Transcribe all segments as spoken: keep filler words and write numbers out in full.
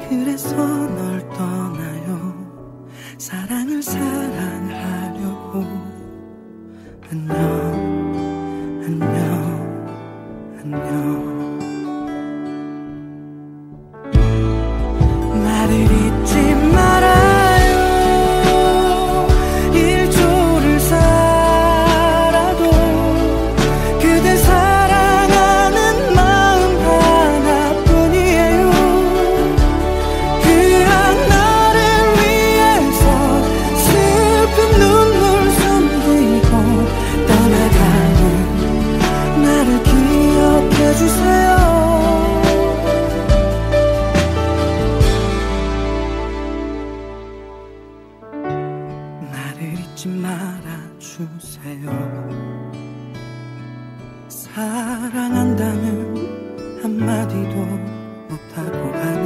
그래서 널 떠나요. 사랑을 사랑하려고. 안녕 안녕 안녕. 나를 잊지 말아요. 일조를 살아도 그대 사랑하는 마음 하나뿐이에요. 그한 나를 위해서 슬픈 눈물 숨기고 떠나가는 나를 기억해주세요. 나를 잊지 말아주세요. 사랑한다는 한마디도 못하고 가는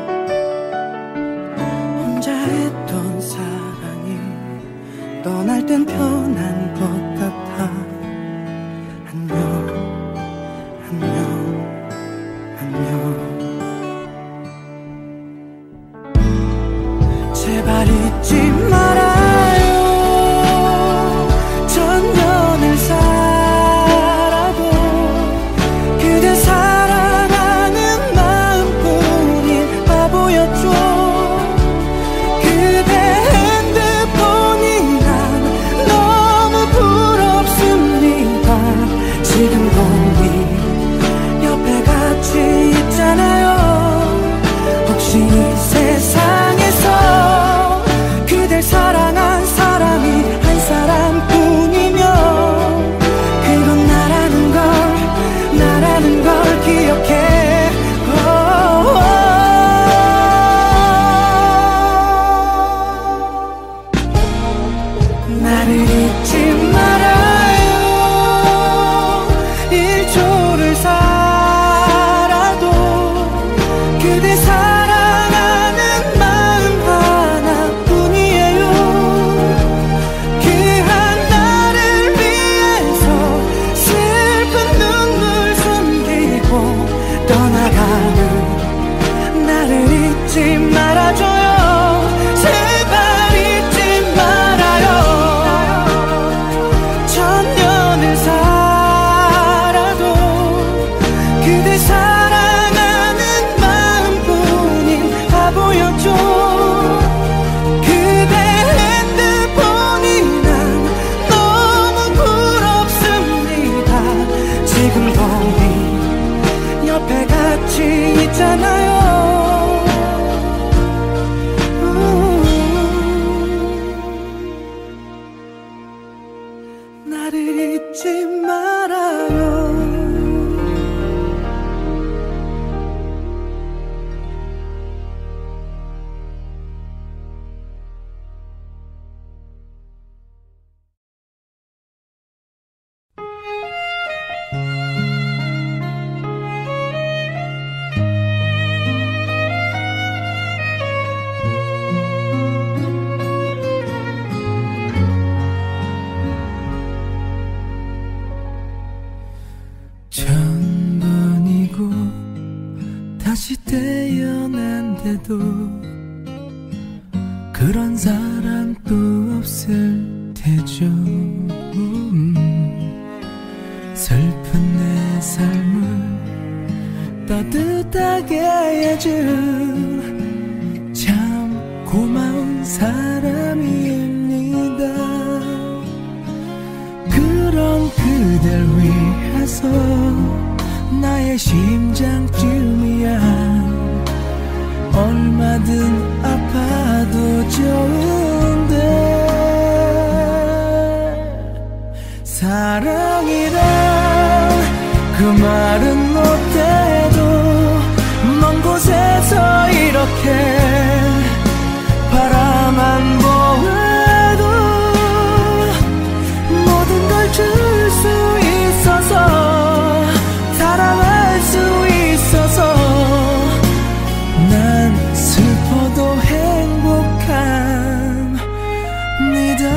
혼자 했던 사랑이 떠날 땐 편한 것 같아. 안녕 안녕 안녕. 제발 잊지 말아요. 천년을 살아도 그대 사랑하는 마음뿐인 바보였죠. 그대 핸드폰이 난 너무 부럽습니다. 지금도 네 옆에 같이 있잖아요. 혹시 이 세상에서 그댈 사랑한 사람이 한 사람뿐이면 그건 나라는 걸 나라는 걸 기억해. 오, 오. 나를 잊지 말아요. 일초를 살아도 그대 사랑하는 마음 하나뿐이에요. 그한 나를 위해서 슬픈 눈물 숨기고 떠나가는 나를 잊지 말아줘요. 제발 잊지 말아요. 천년을 살아도 그대 사랑하는 마음뿐인 바보였죠. 그대 핸드폰이 난 너무 부럽습니다. 지금도 네 옆에 같이 있잖아요. 우. 나를 잊지 말아요. 천 번이고 다시 태어난데도 그런 사람 또 없을 테죠. 음, 슬픈 내 삶을 따뜻하게 해준 참 고마운 사람입니다. 그런 그댈 위해서 나의 심장쯤이야 얼마든 아파도 좋은데 사랑이란 그 말은 못해도 먼 곳에서 이렇게 바라만 보아도 모든 걸 줄 수 있어서 사랑할 수 있어서 난 슬퍼도 행복합니다.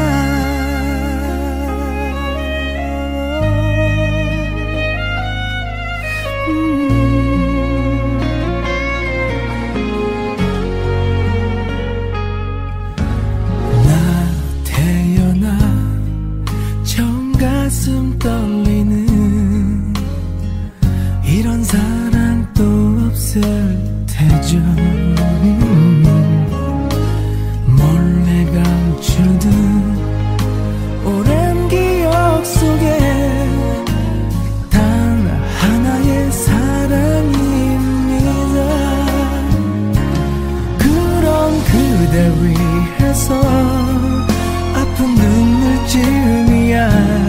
그댈 위해서 아픈 눈물쯤이야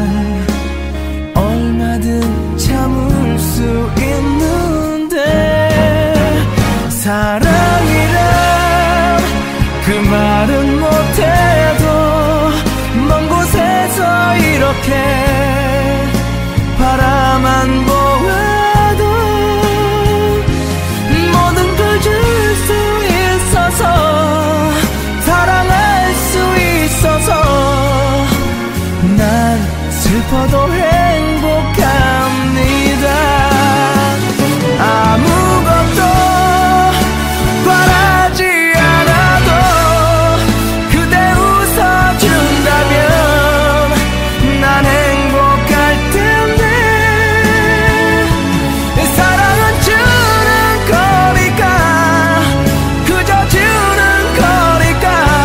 얼마든 참을 수 있는데 사랑이란 그 말은 못해도 먼 곳에서 이렇게 바라만 보아도 모든 걸 줄 수 있어서 사랑할 수 있어서 난 슬퍼도 행복합니다. 아무것도 바라지 않아도 그대 웃어준다면 난 행복할 텐데 사랑은 주는 거니까 그저 주는 거니까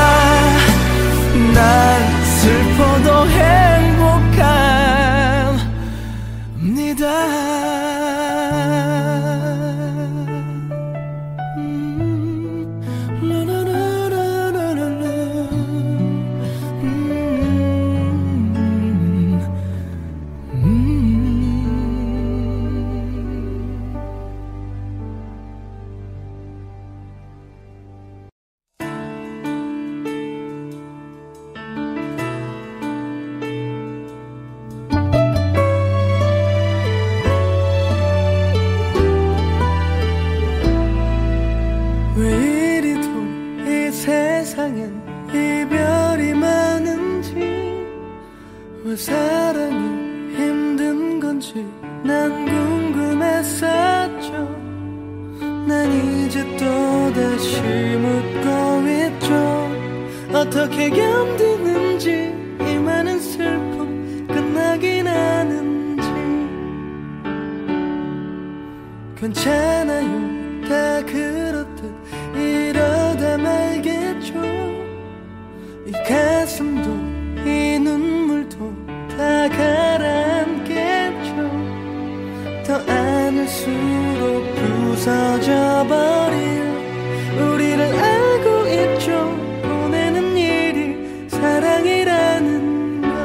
난 슬퍼도 행복합니다. 왜 이리도 이 세상엔 이별이 많은지 왜 사랑이 힘든 건지 난 궁금했었죠. 난 이제 또다시 묻고 있죠. 어떻게 견디는지 이 많은 슬픔 끝나긴 하는지. 괜찮아요 다 그렇듯 이러다 말겠죠. 이 가슴도 이 눈물도 다 가라앉겠죠. 더 안을수록 부서져 버릴 우리를 알고 있죠. 보내는 일이 사랑이라는 걸.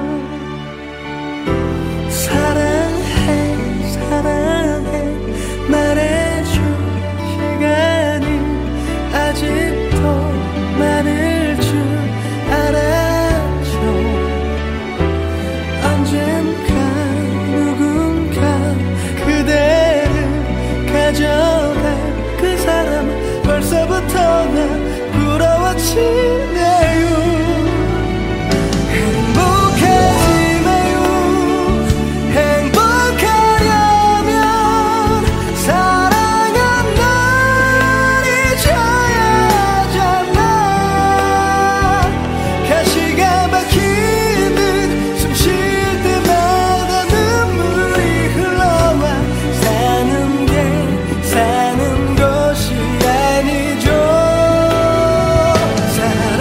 사랑해 사랑해 말해줘. 시간이 아직도 많을 줄 알았죠. 언젠가 누군가 그대를 가져갈 그 사람은 벌써부터 나 부러워지네요. 행복하지 마요. 행복하려면 사랑한 날 잊어야잖아. 가시가 막히듯 숨 쉴 때마다 눈물이 흘러와. 사는 게 사는 것이 아니죠. 사랑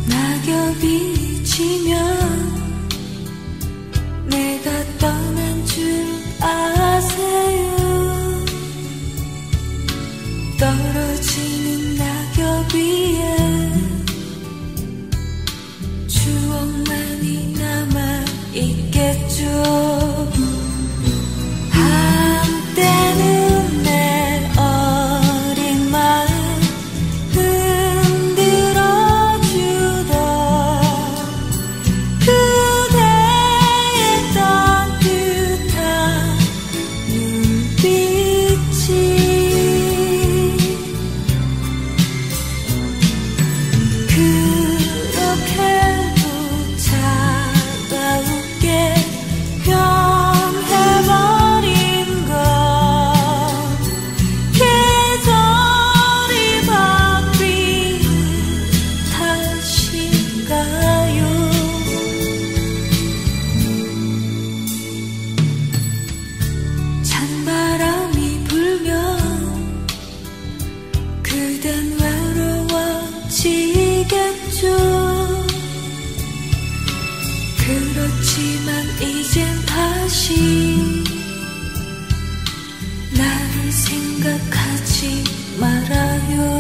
낙엽이 지면 내가 떠난 줄 아세요. 떨어지는 낙엽 위에 추억만이 남아있겠죠. 한때는 내 어린 마음 흔들어주던 그대의 따뜻한 눈빛이 그렇게도 차가우게 변해버린 건 계절이 바뀌는 탓인가요? 찬바람이 불면 그댄 외로워지겠죠. 그렇지만 이젠 다시 나를 생각하지 말아요.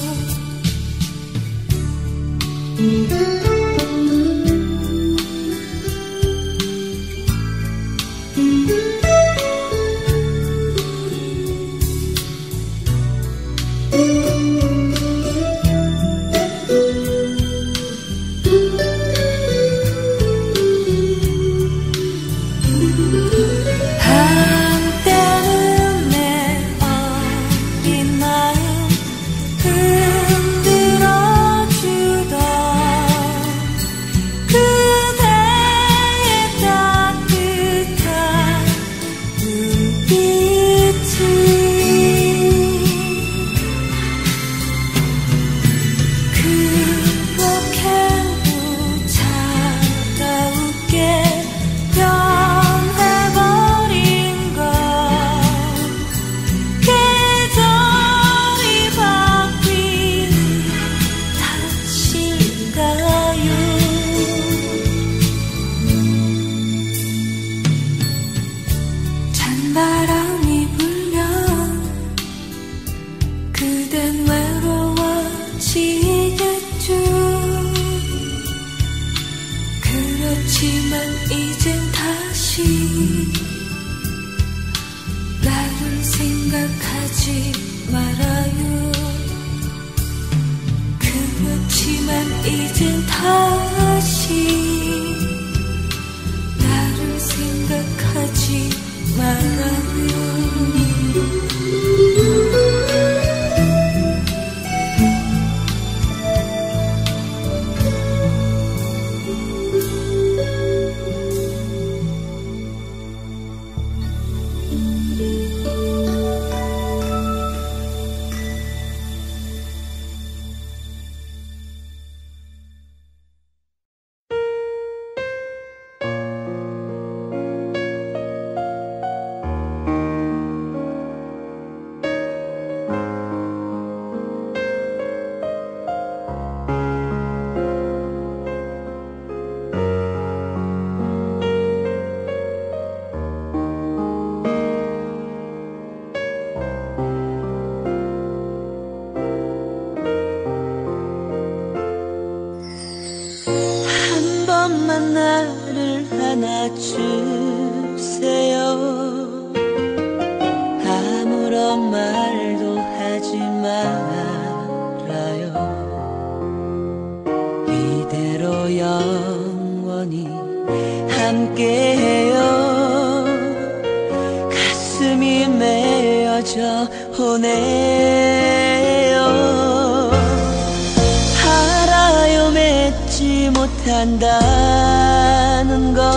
한때는 내 어린 마음 흔들어주던 그대의 따뜻한 눈빛이 그렇게도 차가우게 변해버린 건 계절이 바뀌는 탓인가요? 찬바람이 불면 그댄 외로워지겠죠. 그렇지만 이젠 다시 나를 생각하지 말아요. 그렇지만 이젠 다시 나를 생각하지 말아요. 한 번만 나를 안아주세요. 아무런 말도 하지 말아요. 이대로 영원히 함께해요. 가슴이 메어져 오네요. 알아요, 맺지 못한다는 걸.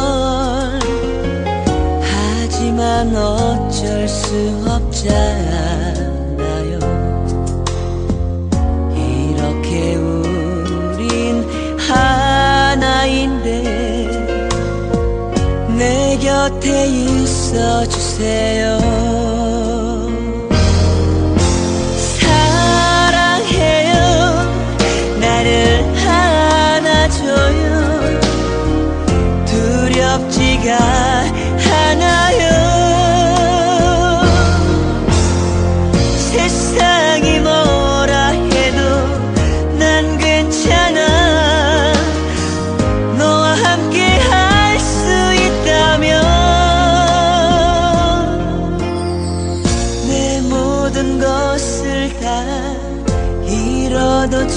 하지만 어쩔 수 없잖아요. 이렇게 우린 하나인데 내 곁에 있어주세요. 사랑해요. 나를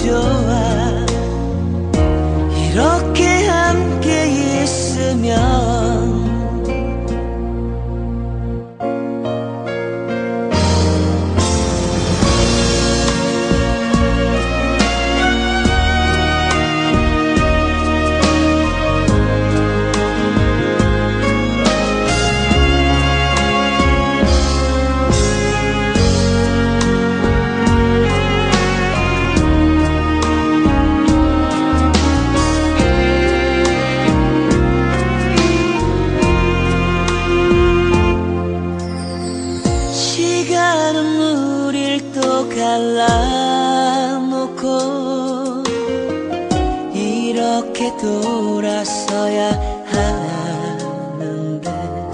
좋아. 이렇게 함께 있으면 갈라놓고 이렇게 돌아서야 하는데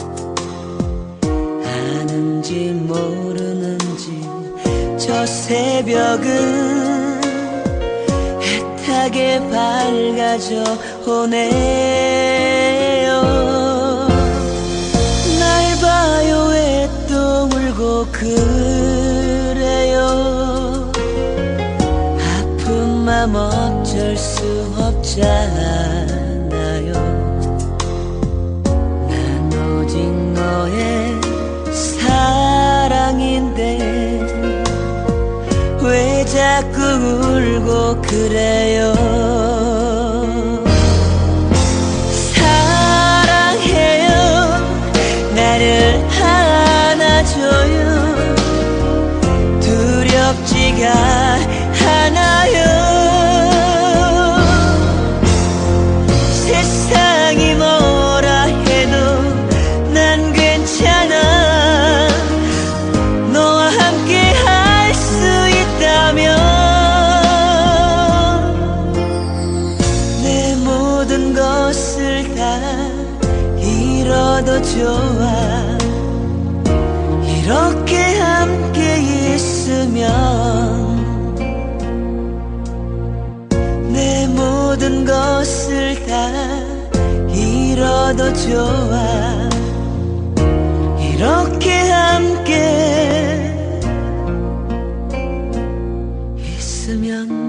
아는지 모르는지 저 새벽은 애타게 밝아져 오네요. 날 봐요 왜 또 울고 그래요. 아픈 맘 어쩔 수 없잖아요. 난 오직 너의 사랑인데 왜 자꾸 울고 그래요. 사랑해요. 나를 안아줘요. 두렵지가 않아요. 세상이 뭐라 해도 난 괜찮아. 너와 함께 할 수 있다면 내 모든 것을 다 잃어도 좋아. 이렇게 함께 있으면 내 모든 것을 다 잃어도 좋아. 이렇게 함께 있으면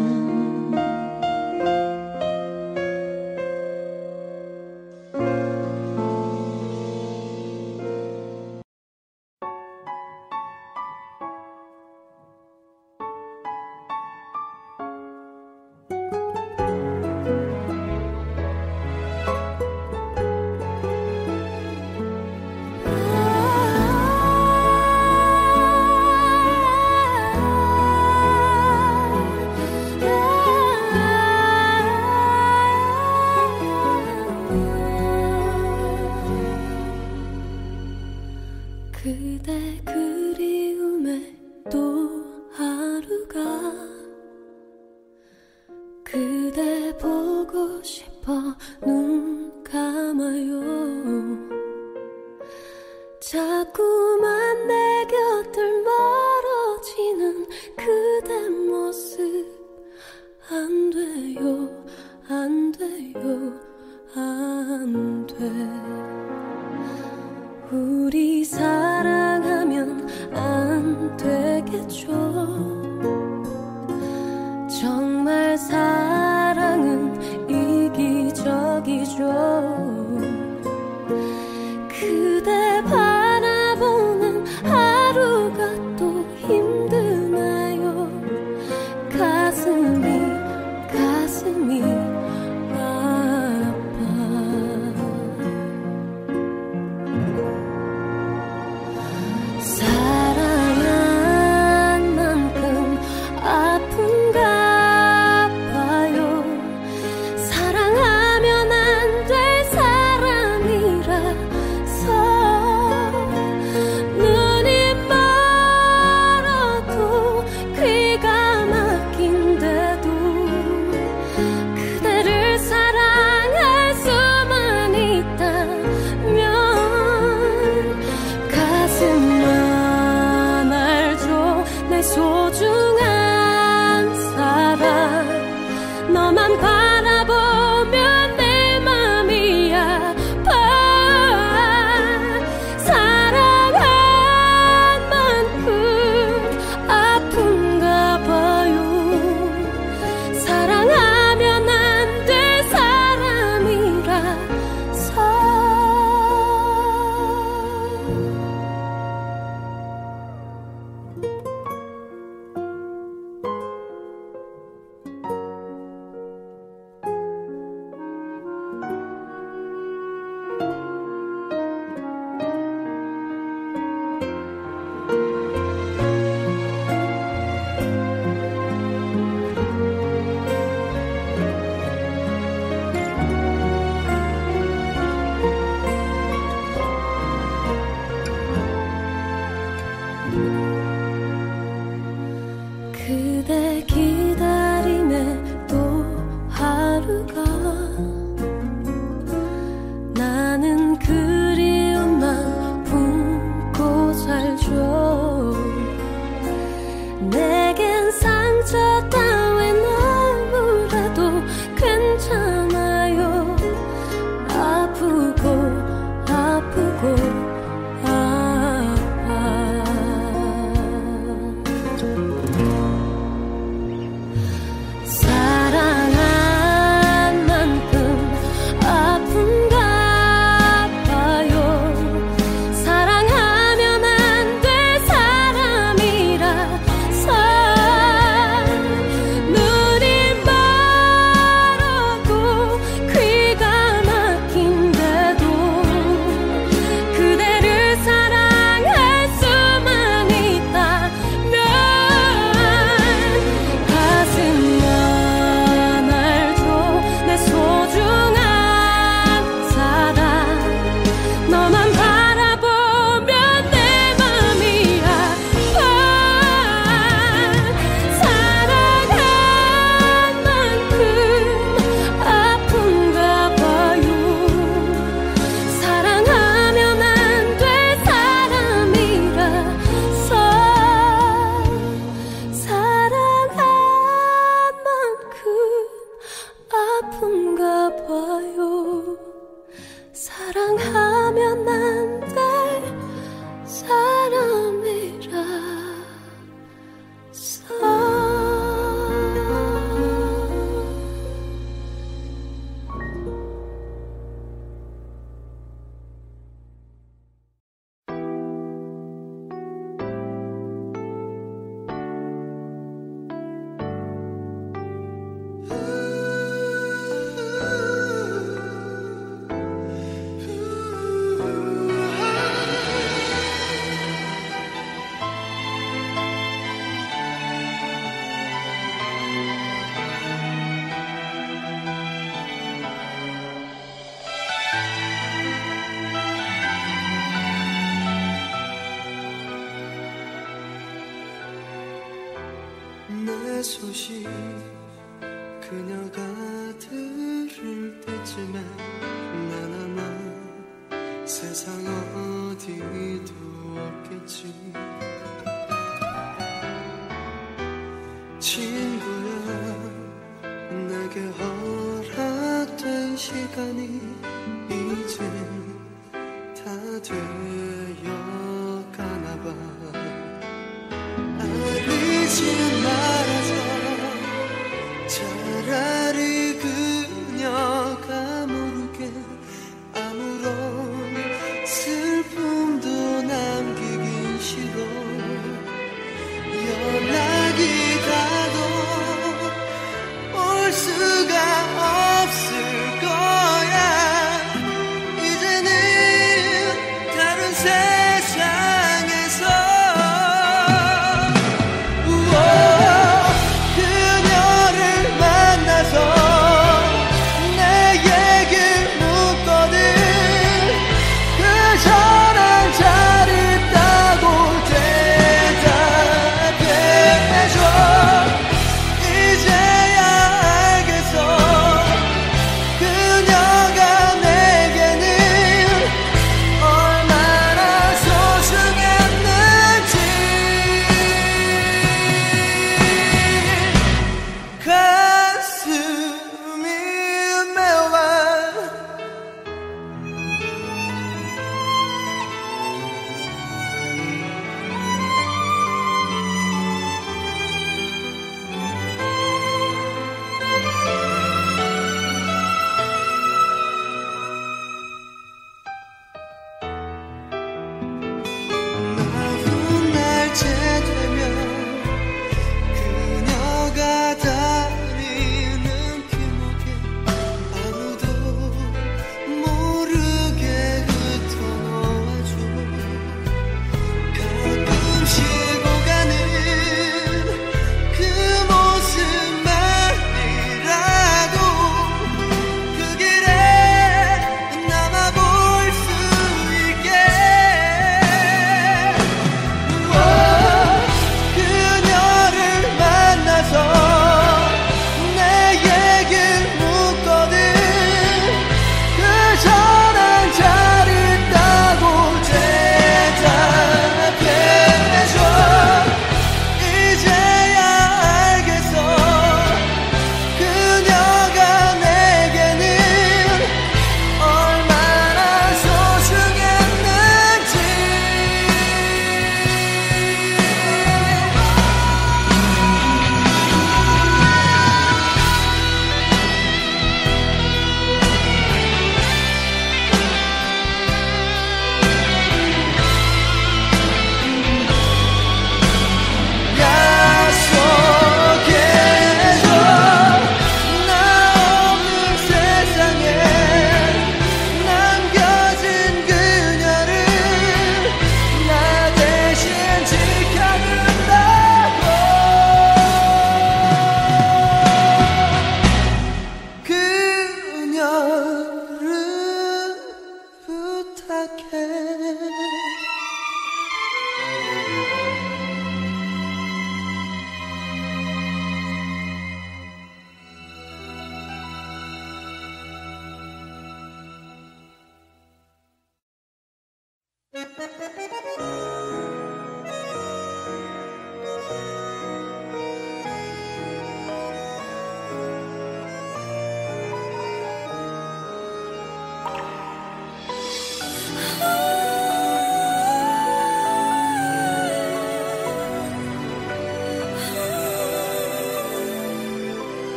그대 그리움에 또 하루가 그대 보고 싶어 눈 감아요. 자꾸만 내 곁을 멀어지는 그대 모습 안 돼요 안 돼요 안 돼. 우리 사랑하면 안 되겠죠. 정말 사랑은 이기적이죠. 그대 바라보는 하루가 또 힘드나요. 가슴이 가슴이 소중한 사람 너만 바라보면 내 맘이 아파. 사랑한 만큼 아픈가 봐요. 아픈가 봐요. 사랑하면 안 될 사람이라서. 내 소식 그녀가 들을 때쯤에 난 아마 세상 어디도 없겠지. 친구야, 내게 허락된 시간이 이젠 다 되어가나 봐. 알지는 말아줘. 차라리 그녀가 모르게 아무런 슬픔도 남기긴 싫어. 연락이 가도 올 수가 없을 거야. 이제는 다른 세상에서 그녀를 만나서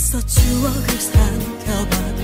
애써 추억을 삼켜봐도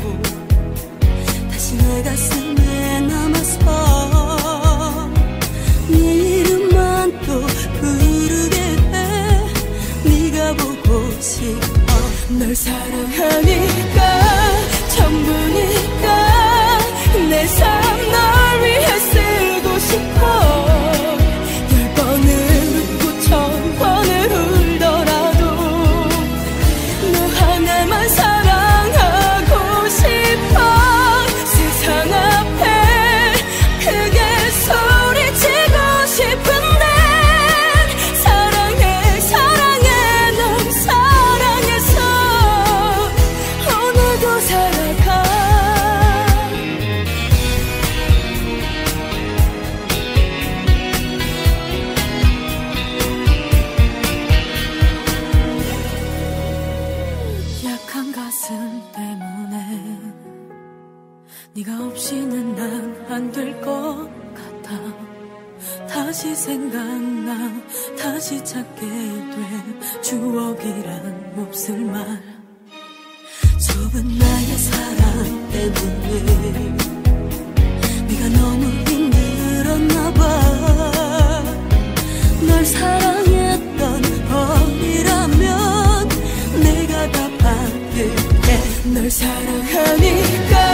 다시 내 가슴에 남아서 네 이름만 또 부르게 돼. 네가 보고 싶어. 널 사랑하니까 전부니까 내 삶 널 위해 쓰고 싶어. 열 번을 웃고 천 번을 울더라도 너 하나만 사랑하고 싶어. 세상 앞에 크게 소리치고 싶은데 사랑해 사랑해 널 사랑해서 오늘도 살아가. 약한 가슴 때문에 네가 없이는 난 안 될 것 같아. 다시 생각나 다시 찾게 돼. 추억이란 몹쓸 말. 좁은 나의 사랑 때문에 네가 너무 힘들었나 봐. 널 사랑했던 어이라면 내가 다 받을게. 널 사랑하니까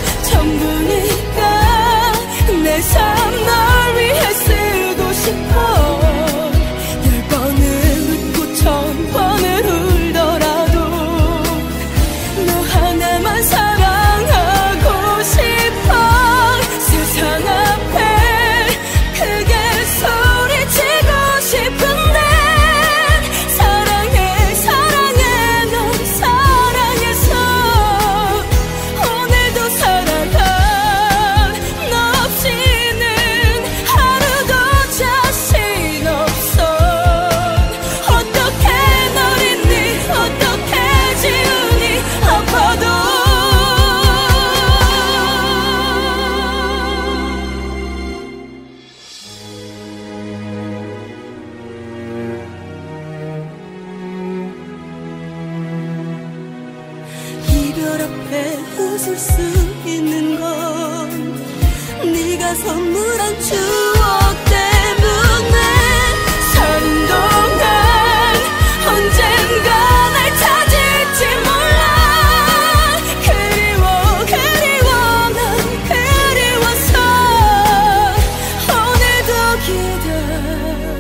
전부니까 내 삶 널 위해 쓰고 싶어. 열 번을 웃고 천 번을 울더라도 너 하나만 사랑하고 싶어. 세상 앞에 크게 소리치고 싶은데 사랑해 사랑해 널 사랑해서 오늘도 살아가. 너 없이는 하루도 자신 없어. 어떻게 널 잊니 어떻게 지우니 아파도 이별 앞에 웃을 수 있는 건 네가 선물한 추억 때문에. 사는 동안 언젠가 날 찾을지 몰라. 그리워 그리워 난 그리워서 오늘도 기다려.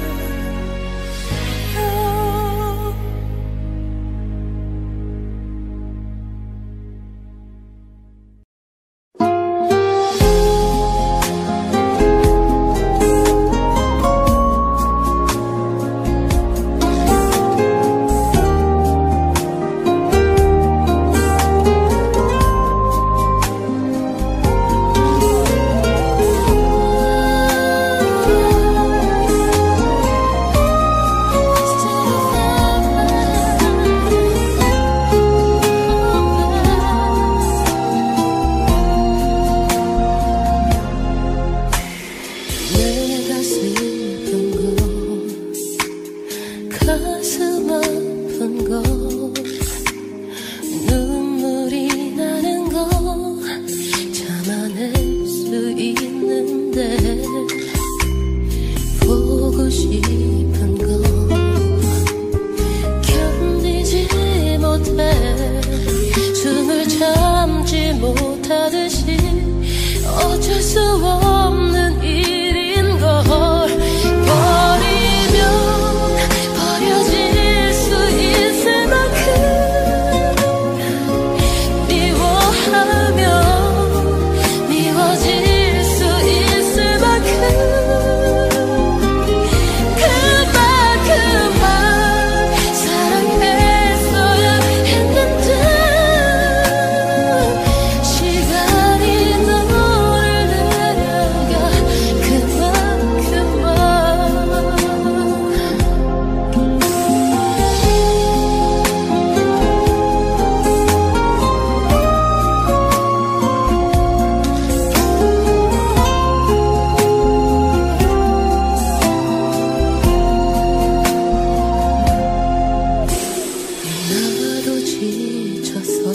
지쳐서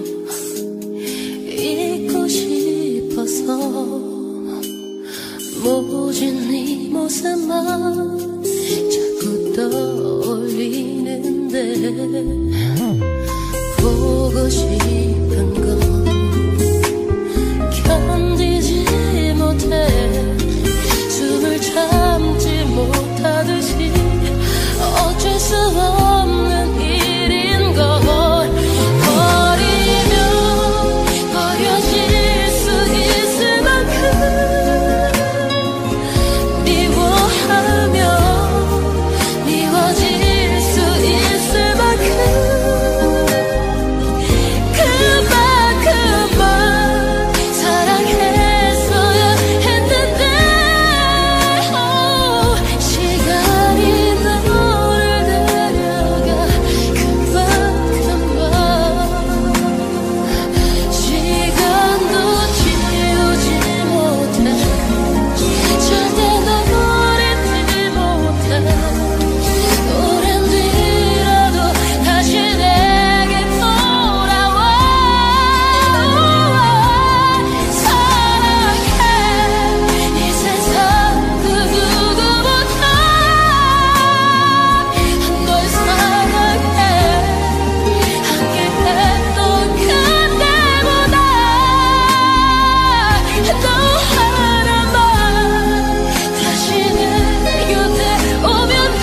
잊고 싶어서 모진 네 모습만 자꾸 떠올리는데 보고 싶은 건 견디지 못해 숨을 참지 못하듯이 어쩔 수 없는 일인 걸 버리면 버려질 수 있을 만큼 미워하면 미워질 수 있을 만큼 그만큼만 사랑했어야 했는데 oh, 시간이 너를 데려가 그만큼만 시간도 지우지 못해 절대 널 잊지 못해 오랜 뒤라도 다시 내게 돌아와 사랑해 이 세상 그 누구보다 널 사랑해 함께했던 그때보다 너 하나만 다시 내 곁에 오면 돼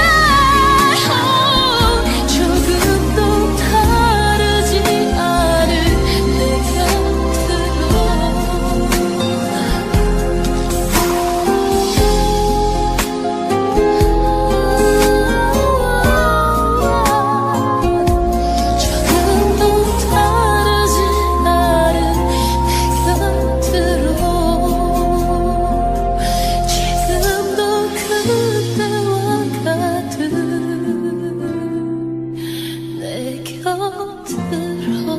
조금도 다르지 않을 내 곁으로 조금도 다르지 않을 내 곁으로 지금도 그때와 같은 내 곁으로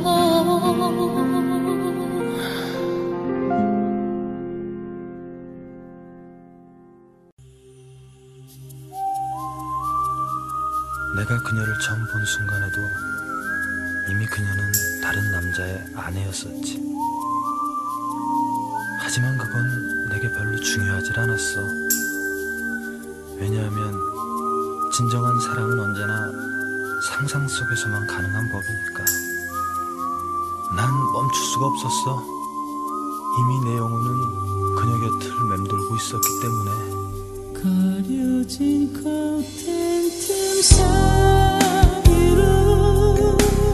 내가 그녀를 처음 본 순간에도 이미 그녀는 다른 남자의 아내였었지. 하지만 그건 내게 별로 중요하질 않았어. 왜냐하면 진정한 사랑은 언제나 상상 속에서만 가능한 법이니까. 난 멈출 수가 없었어. 이미 내 영혼은 그녀 곁을 맴돌고 있었기 때문에. 가려진 커튼 틈 사이로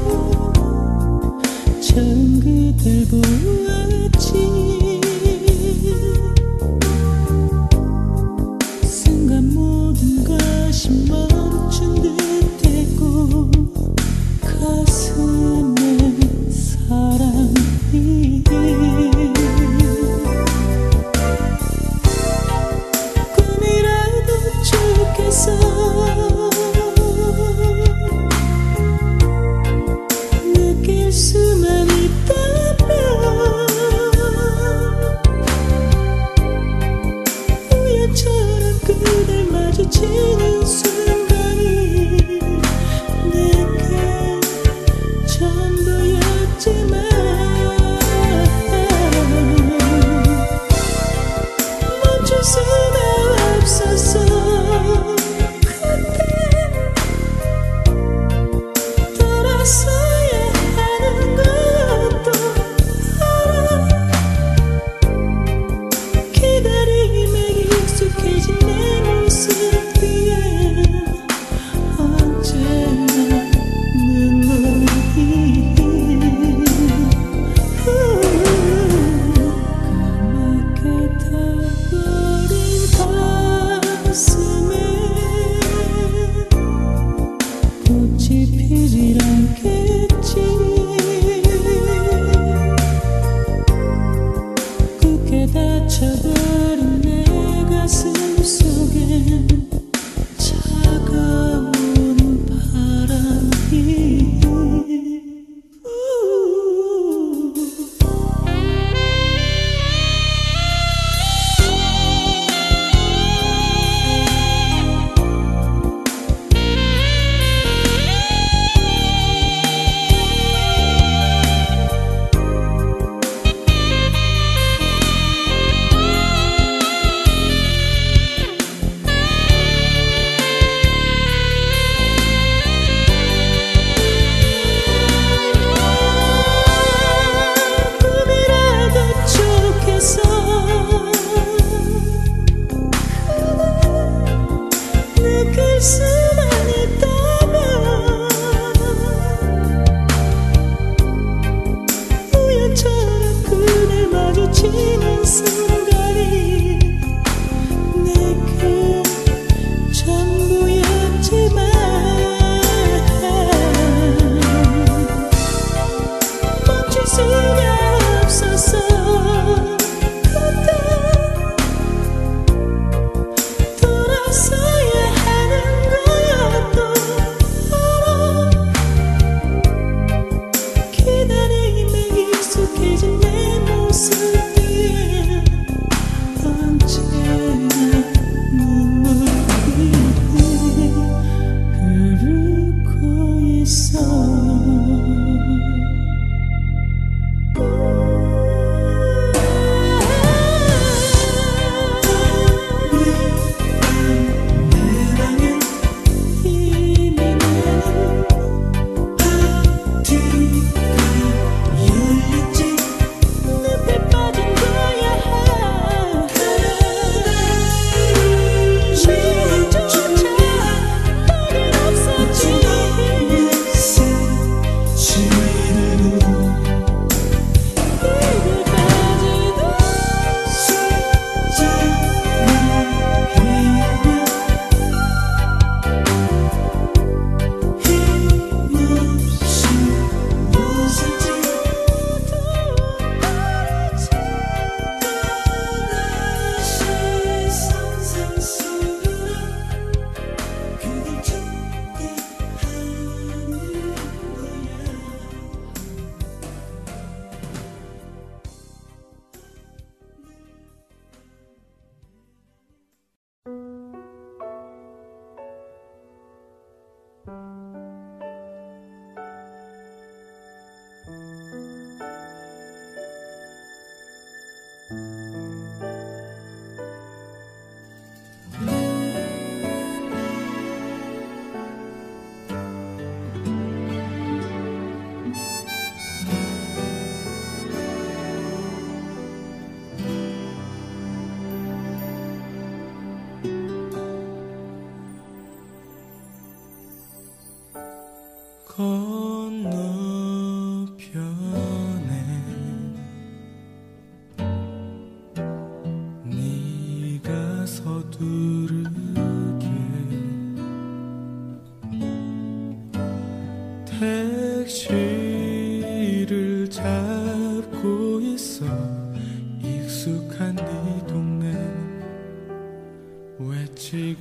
처음 그댈 보았지. 순간 모든 것이 멈춘 듯했고 가슴에 사랑이 꿈이라도 좋겠어. 느낄 수만 있다면 우연처럼 그댈 마주치는 순간이 내게 전부였지만 멈출 수가 없었어. 그때 돌아서야 하는 걸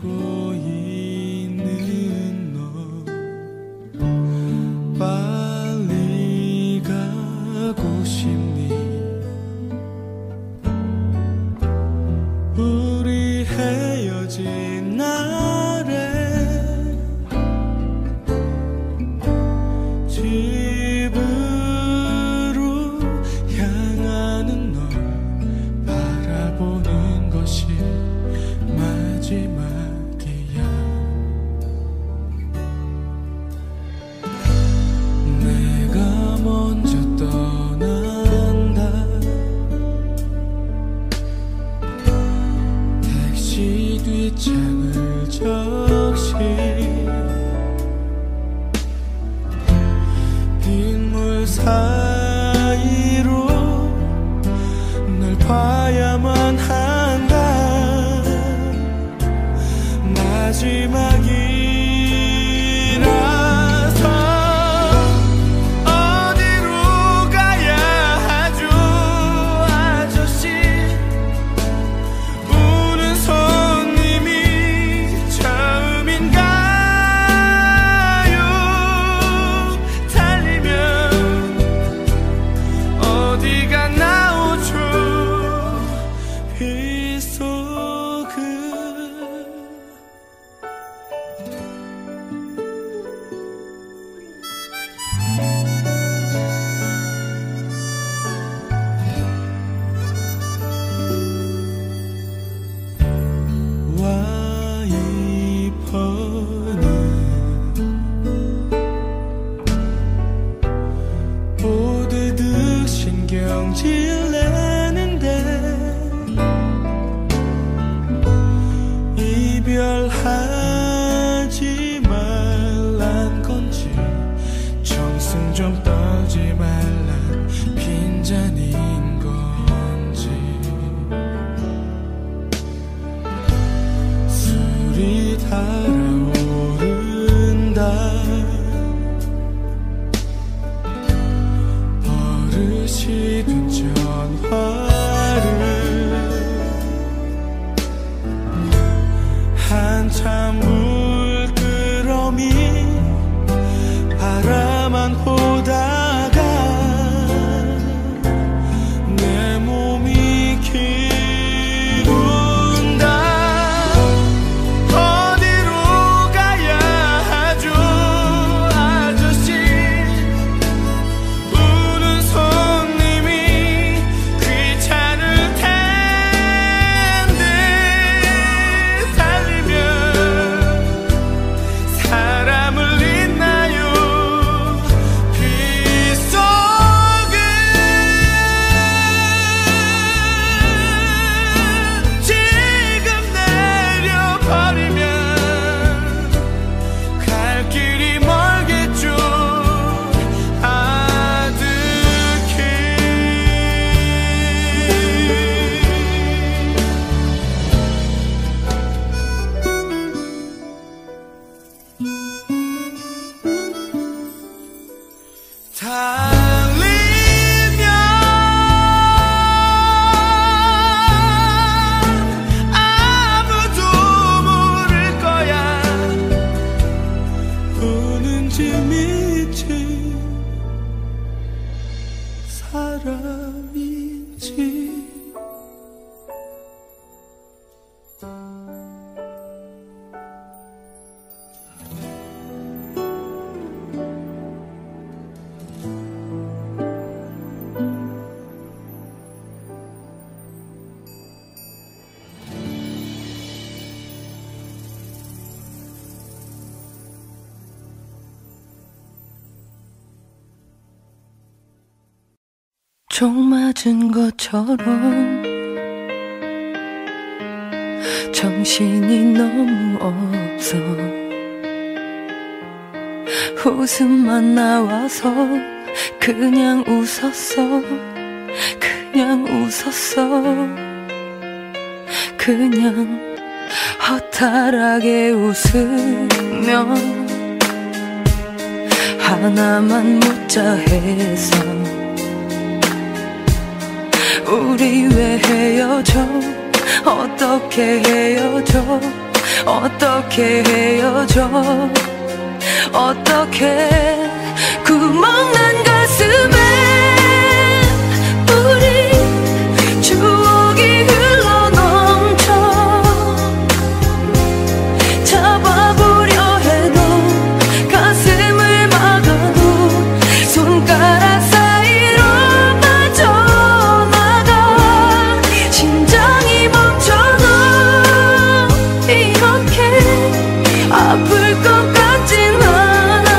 울고 있는 너 빨리 가고 싶니? 우리 헤어진 날에 집으로 향하는 널 바라보는 것이 마지막이야. 내가 먼저 떠난다. 택시 뒷창을 적시 빗물 사이로 널 봐야만 한다. 마지막이라서 어디로 가야 하죠 아저씨? 우는 손님이 처음인가요? 달리면 어디가 나오죠? 빗속을 와이퍼는 오드득 신경질 내는데 이별하지 말란 건지 정승 좀 떨지 말란 빈잔인 건지 술이 달아오른다. 버릇이 된 전화를 한참 물끄러미 바라만 보다가 내 몸이 기운다. 어디로 가야 하죠 아저씨? 우는 손님이 귀찮을 텐데 달리면 사람을 잊나요? 빗속을 지금 내려버리면 갈 길이 멀겠죠 아득히. 달리면 아무도 모를 거야. 우는지 믿지 사람인지. 총 맞은 것처럼 정신이 너무 없어. 웃음만 나와서 그냥 웃었어. 그냥 웃었어. 그냥 허탈하게 웃으면 하나만 묻자 해서 우리 왜 헤어져? 어떻게 헤어져? 어떻게 헤어져 어떻게 구멍난 가슴에 우리 추억이 흘러넘쳐 잡아보려 해도 가슴을 막아도 손가락 사이로 빠져나가 심장이 멈춰도 이렇게 아플 것 같진 않아.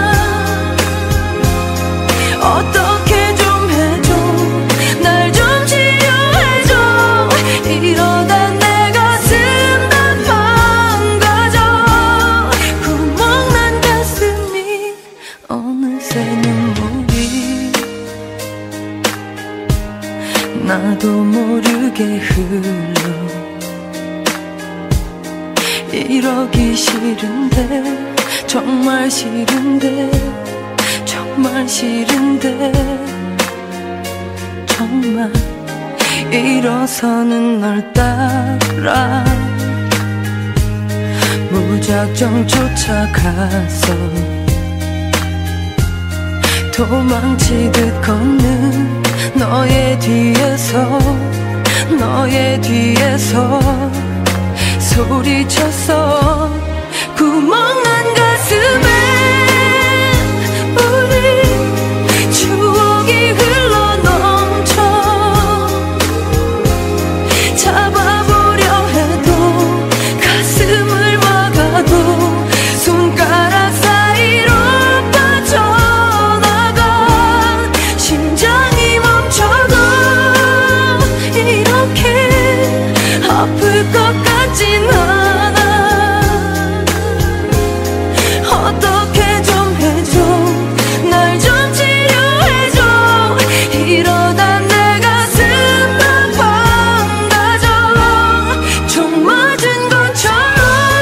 어떻게 좀 해줘 날 좀 치료해줘 이러다 내 가슴 다 망가져. 구멍난 가슴이 어느새 눈물이 나도 모르게 흘러. 이러기 싫은데 정말 싫은데 정말 싫은데 정말 일어서는 널 따라 무작정 쫓아가서 도망치듯 걷는 너의 뒤에서 너의 뒤에서 소리쳤어. 구멍난 가슴에 우리 추억이 흘러넘쳐 잡아보려 해도 가슴을 막아도 손가락 사이로 빠져나가 심장이 멈춰도 이렇게 아플 것 같진 않아. 어떻게 좀 해줘 날 좀 치료해줘 이러다 내 가슴 다 망가져. 총 맞은 것처럼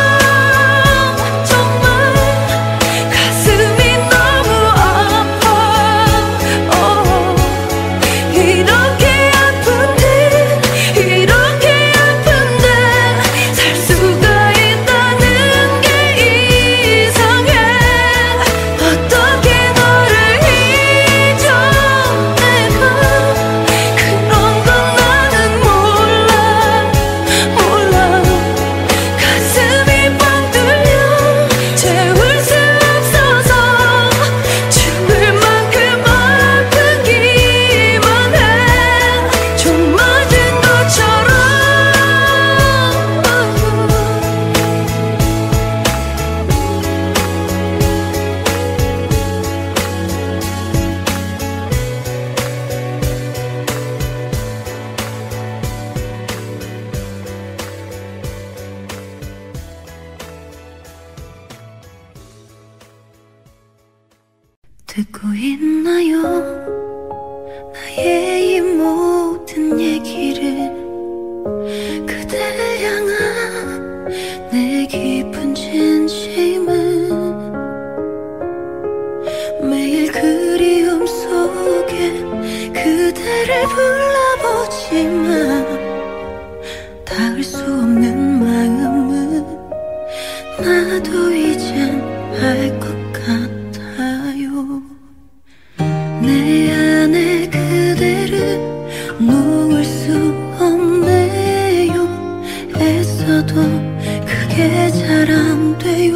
정말 가슴이 너무 아파. oh. 이렇게 아픈데 이렇게 아픈데 살 수가 있다는 게 이상해. 어떻게 너를 잊어 내가 그런 건 나는 몰라 몰라. 가슴이 뻥 뚫려 채울 수 없어서 죽을 만큼 아프기만 해. 총 맞은 것처럼. 듣고 있나요? 나의 이 모든 얘기를 그댈 향한 내 깊은 진심은 매일 그리움 속에 그대를 불러보지만 닿을 수 없는 마음은 나도 이젠 알 것 같아요. 내 안에 그대를 놓을 수 없네요. 애써도 그게 잘 안 돼요.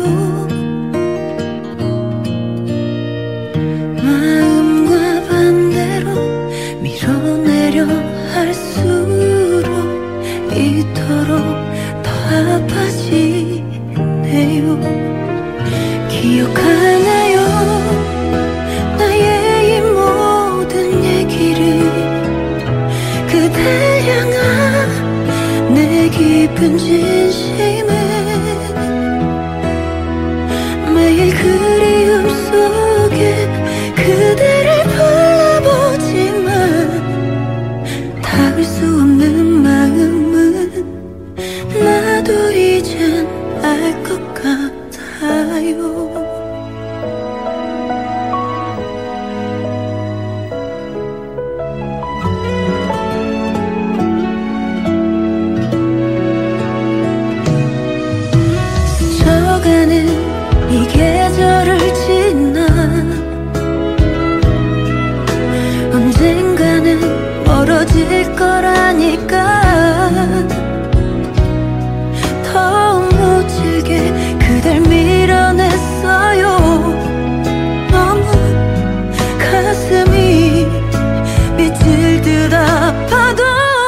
마음과 반대로 밀어내려 할수록 이토록 더 아파지네요. 기억하나요? 나의 이 모든 얘기를 그댈 향한 내 깊은 진심은 매일 그리움 속에 그대를 불러보지만 닿을 수 없는 마음은 나도 이젠 알 것 같아요. 이젠 멀어질 거라니까 더 무질게 그댈 밀어냈어요. 너무 가슴이 미칠 듯 아파도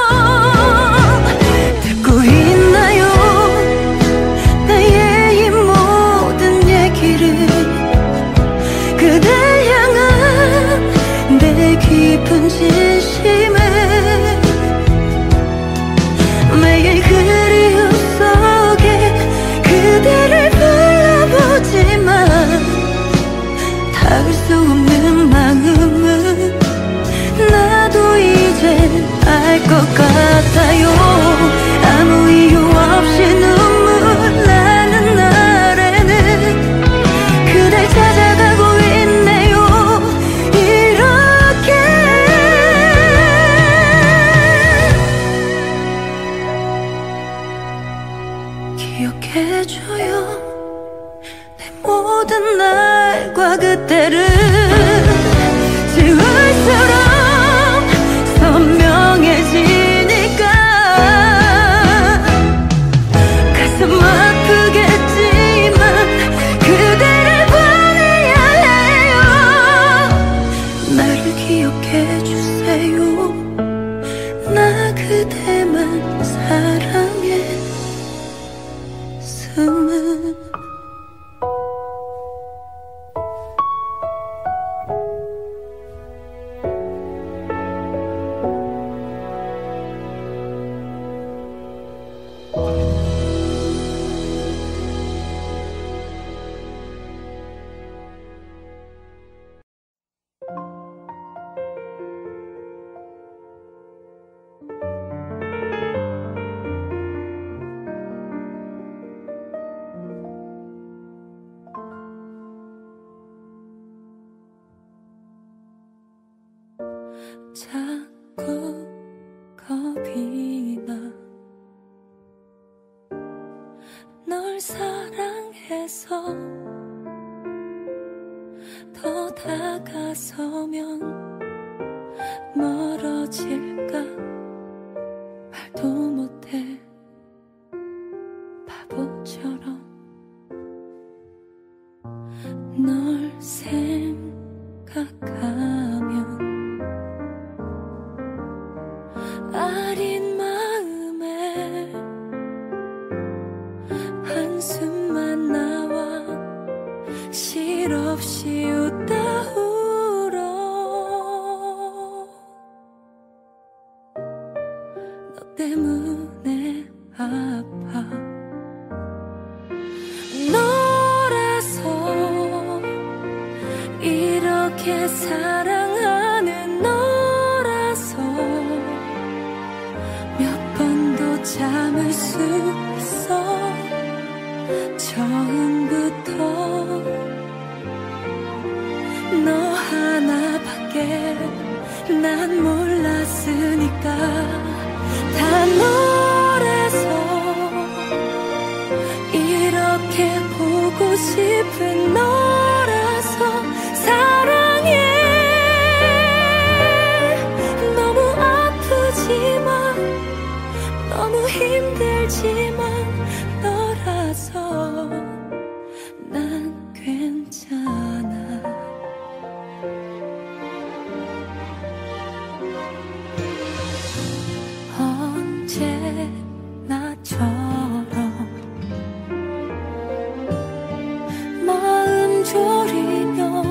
듣고 있나요 나의 이 모든 얘기를 그댈 향한 내 깊은 진심을 매일 그리움 속에 그대를 불러보지만 닿을 수 없는 마음은 나도 이젠 알 것 같아요. 아무 이유 없이 눈물 나는 날에는 그댈 찾아가고 있네요. 이렇게 기억해줘요 내 모든 날과 그때를 지울수록 선명해지니까 가슴 아프겠지만 그대를 보내야 해요. 나를 기억해주세요. 나 그대만 사랑했음은. 자꾸 겁이 나 널 사랑해서 더 다가서면 멀어질까 말도 못해 바보처럼 널 생각하면 아린 마음에 한숨만 나와 실없이 웃다 울어. 너 때문에 아파. 너라서 이렇게 사랑하는 너라서 몇 번도 참을 수 있어. 처음부터 너 하나밖에 난 몰랐으니까. 다 너라서 이렇게 보고 싶은 너라서 사랑해. 너무 아프지만 너무 힘들지만 너라서 난 괜찮아. 언제나처럼 마음 졸이며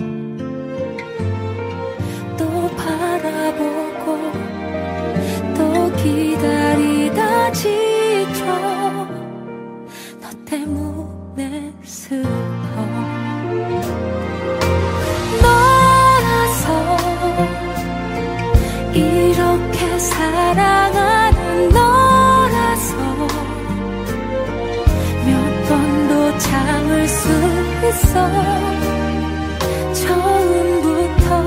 또 바라보고 또 기다리다 지쳐. 너 때문에 슬퍼. 너라서 이렇게 사랑하는 너라서 몇 번도 참을 수 있어. 처음부터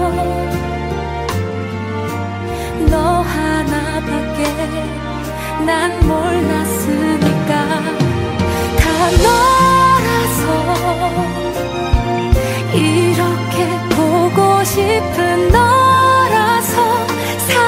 너 하나밖에 난 몰랐으니까. 다 너라서 이렇게 보고 싶은 너라서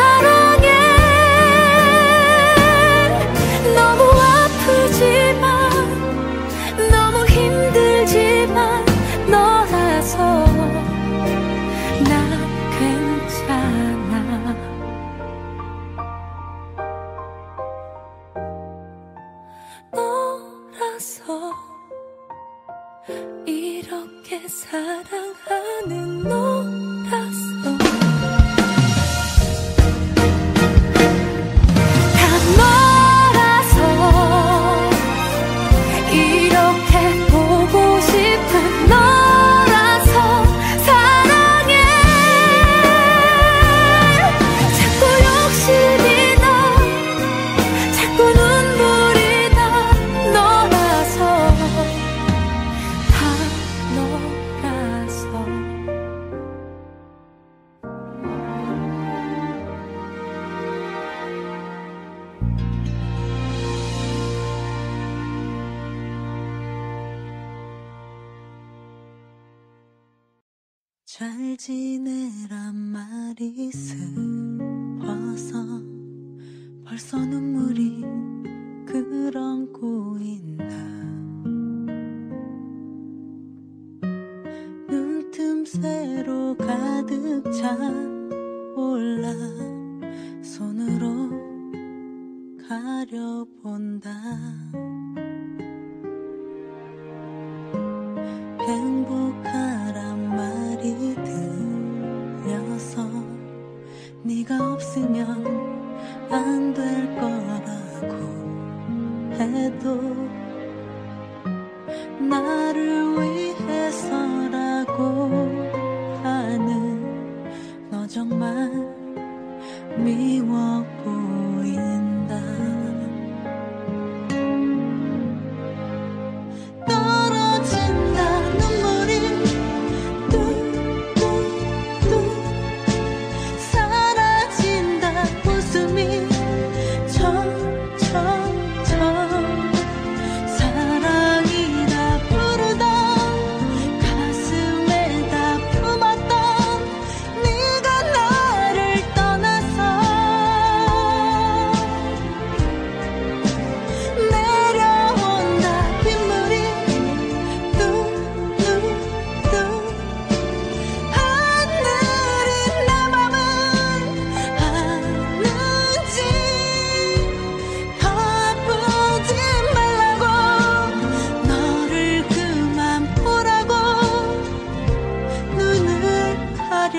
지내란 말이 슬퍼서 벌써 눈물이 그런 고인다. 눈틈새로 가득 차 올라 손으로 가려본다. 행복하란 말이 들려서 네가 없으면 안 될 거라고 해도 나를 위해서라고 하는 너 정말 미워 보인다. 떨어진다 눈물이 뚝뚝뚝 사라진다 웃음이 청청청 사랑이라 부르던 가슴에다 품었던 네가 나를 떠나서 내려온다 빗물이 뚝뚝뚝 하늘이 내 맘을 아는지 아프지 말라고 너를 그만 보라고 눈을 가려.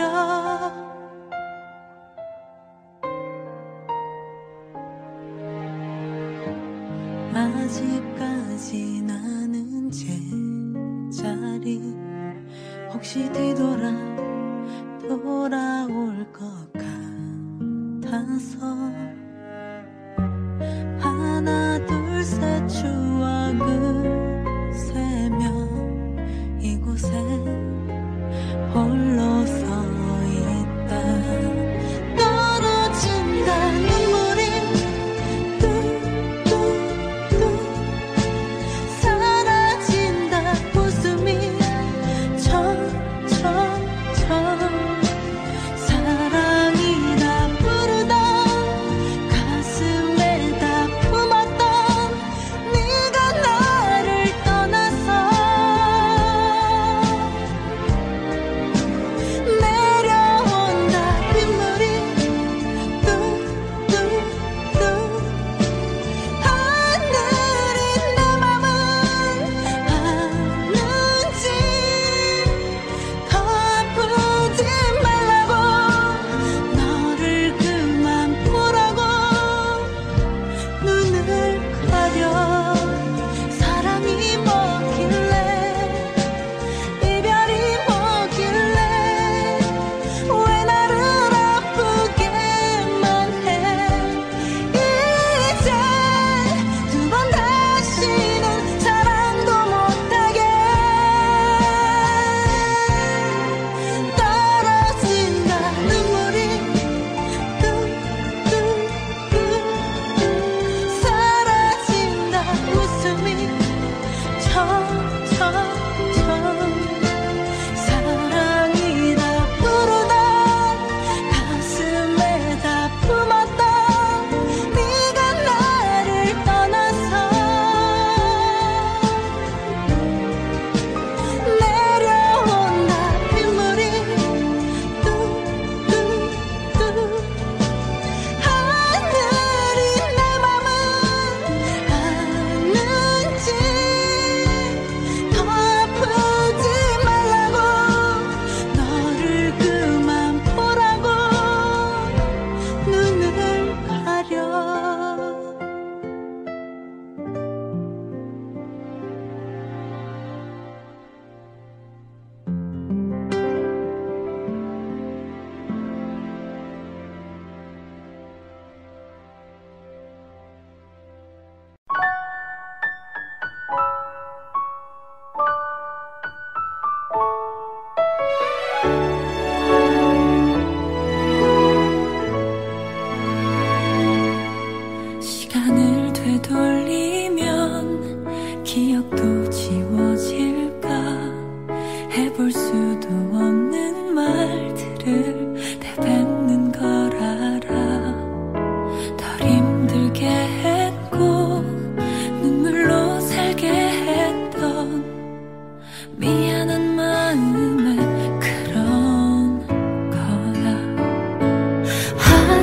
아직까지 나는 제자리 혹시 뒤돌아 돌아올 것 같아서 하나 둘 셋 추억을 세며 이곳에 홀로 서 있다. 떨어진다 눈물이 뚝뚝뚝 사라진다 웃음이 청청청 사랑이라 부르던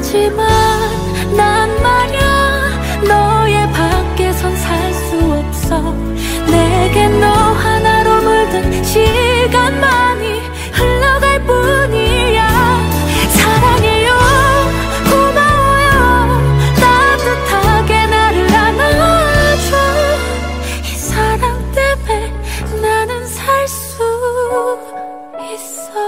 하지만 난 말야 너의 밖에선 살 수 없어. 내게 너 하나로 물든 시간만이 흘러갈 뿐이야. 사랑해요, 고마워요, 따뜻하게 나를 안아줘. 이 사랑 때문에 나는 살 수 있어.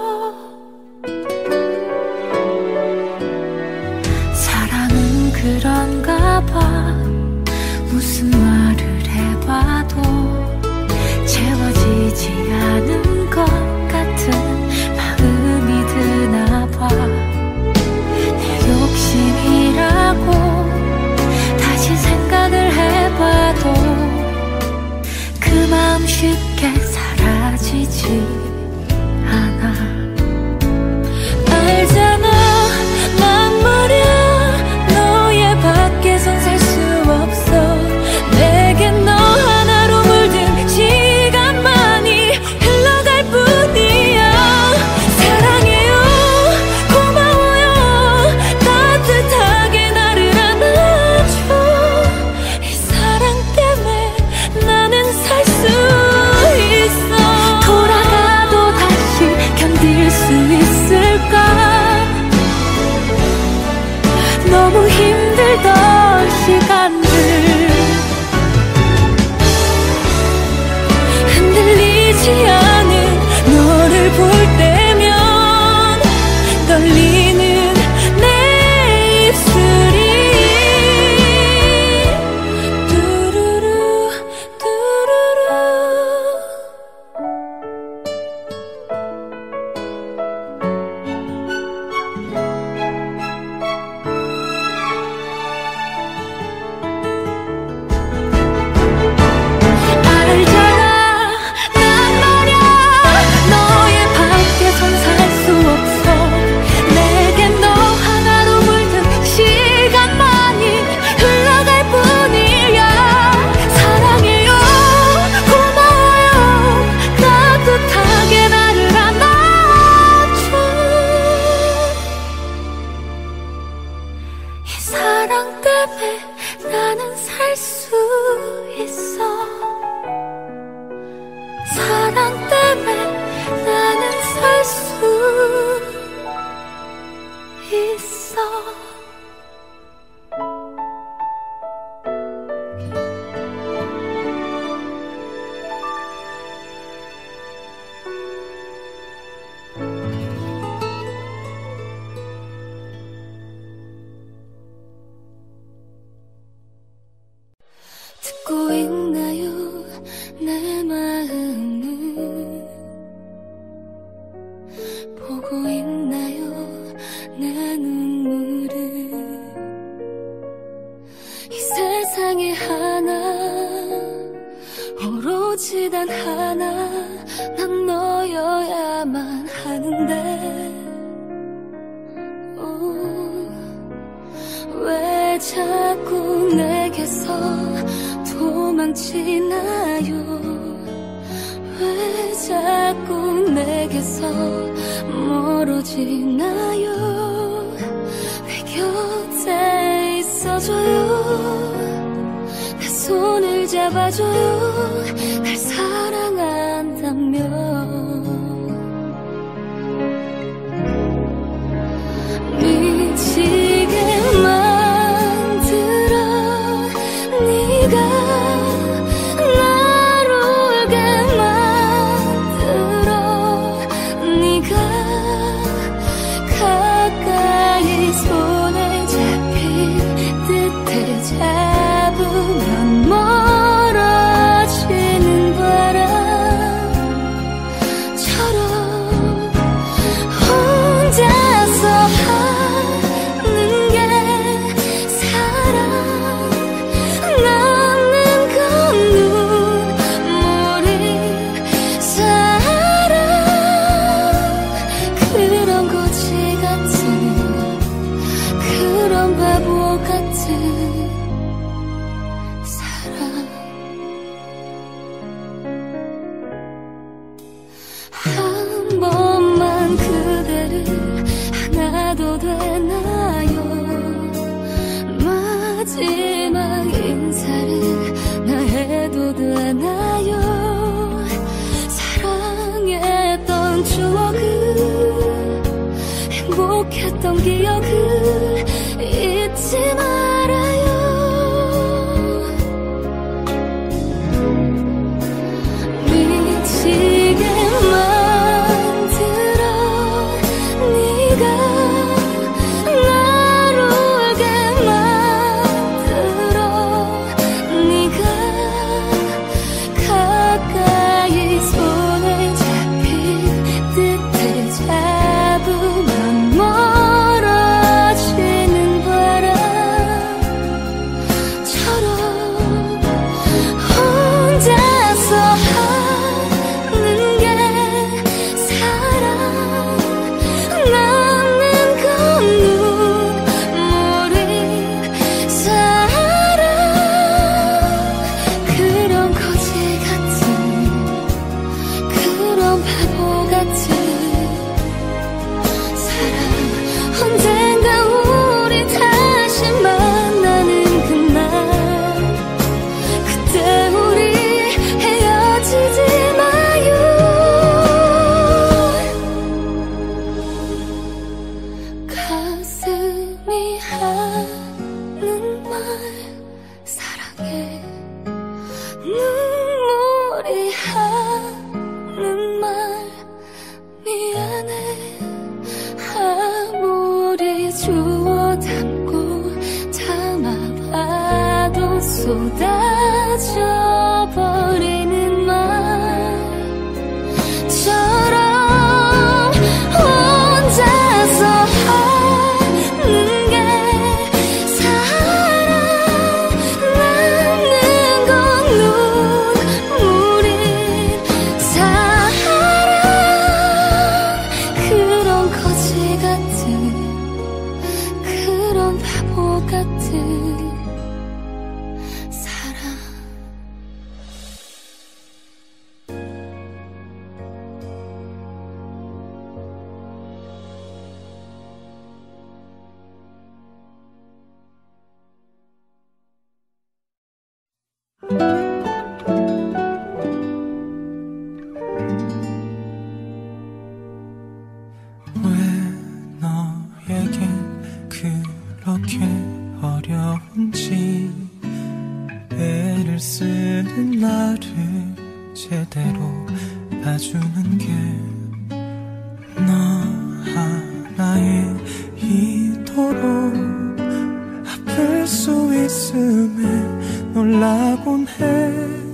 사랑은 그런가 봐. 무슨 말을 해봐도 채워지지 않은 것 같은 마음이 드나 봐. 내 욕심이라고 다시 생각을 해봐도 그 마음 쉽게 사라지지 않아. 알잖아, 난 말야 너의 밖에선 살 수 없어. 내게 너 하나로 물든 시간만이 흘러갈 뿐이야. 사랑해요, 고마워요, 따뜻하게 나를 안아줘. 이 사랑 때문에 나는 살 수 있어. 돌아가도 다시 견딜 수 있을까? 너무 힘들던 시간들 흔들리지 않은 너를 볼 때면 떨리는 내 입술이 뚜루루 뚜루루. 알잖아, 난 말야 너의 밖에선 살 수 없어. 내게 너 하나로 물든 시간만이 흘러갈 뿐이야. 사랑해요, 고마워요, 따뜻하게 나를 안아줘. 이 사랑 때문에 나는 살 수 있어. 사랑 때문에 나는 살 수 있어. 듣고 있나요, 내 마음을 보고 있나요, 내 눈물을. 이 세상에 하나, 오로지 단 하나, 난 너여야만 하는데 오, 왜 자꾸 내게서 도망치나요? 왜 자꾸 내게서 멀어지나요? 내 곁에 있어줘요, 내 손을 잡아줘요, 날 사랑한다면. 미치게 만들어 네가 날 울게 만들어 네가 가까이 손에 잡힌 듯해 잡으면 멀어지는 바람처럼 혼자서 하는 게 사랑. 남는 건 눈물이 사랑. 그런 거지 같은, 그런 바보 같은 행복했던 기억을 잊지 말아요. 미치게 만들어 네가 날 울게 만들어 네가 가까이 손을 잡힌 듯해 잡으면 멀어지는 바람처럼 혼자서 하는 게 사랑 남는 건 눈물이 사랑 그런 거지 같은 그런 바보 같은 사랑 언젠가 우리 다시 만나는 그날 그때 우리 헤어지지 마요. 가슴이 하는 말 사랑해 눈물이 하는 말 미안해 아무리 주워 담고 담아봐도 쏟아져 버리는 말처럼 혼자서 하는 게 사랑 남는 건 눈물인 사랑 그런 거지 같은 그런 바보 같은 사랑. 왜 너에겐 그렇게 어려운지 애를 쓰는 나를 제대로 봐주는 게 너 하나에 이토록 아플 수 있음에 놀라곤 해.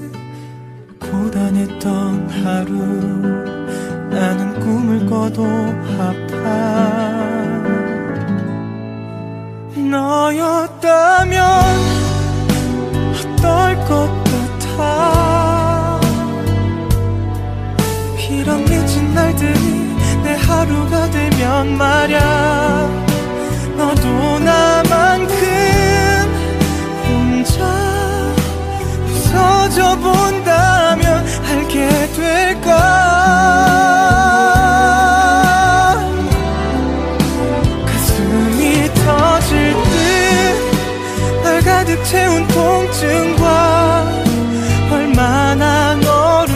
고단했던 하루 나는 꿈을 꿔도 아파. 너였다면 어떨 것 같아. 이런 미친 날들이 내 하루가 되면 말야 너도 나만큼 혼자 부서져 본다면 알게 될까. 가슴이 터질 듯 날 가득 채운 통증과 얼마나 너를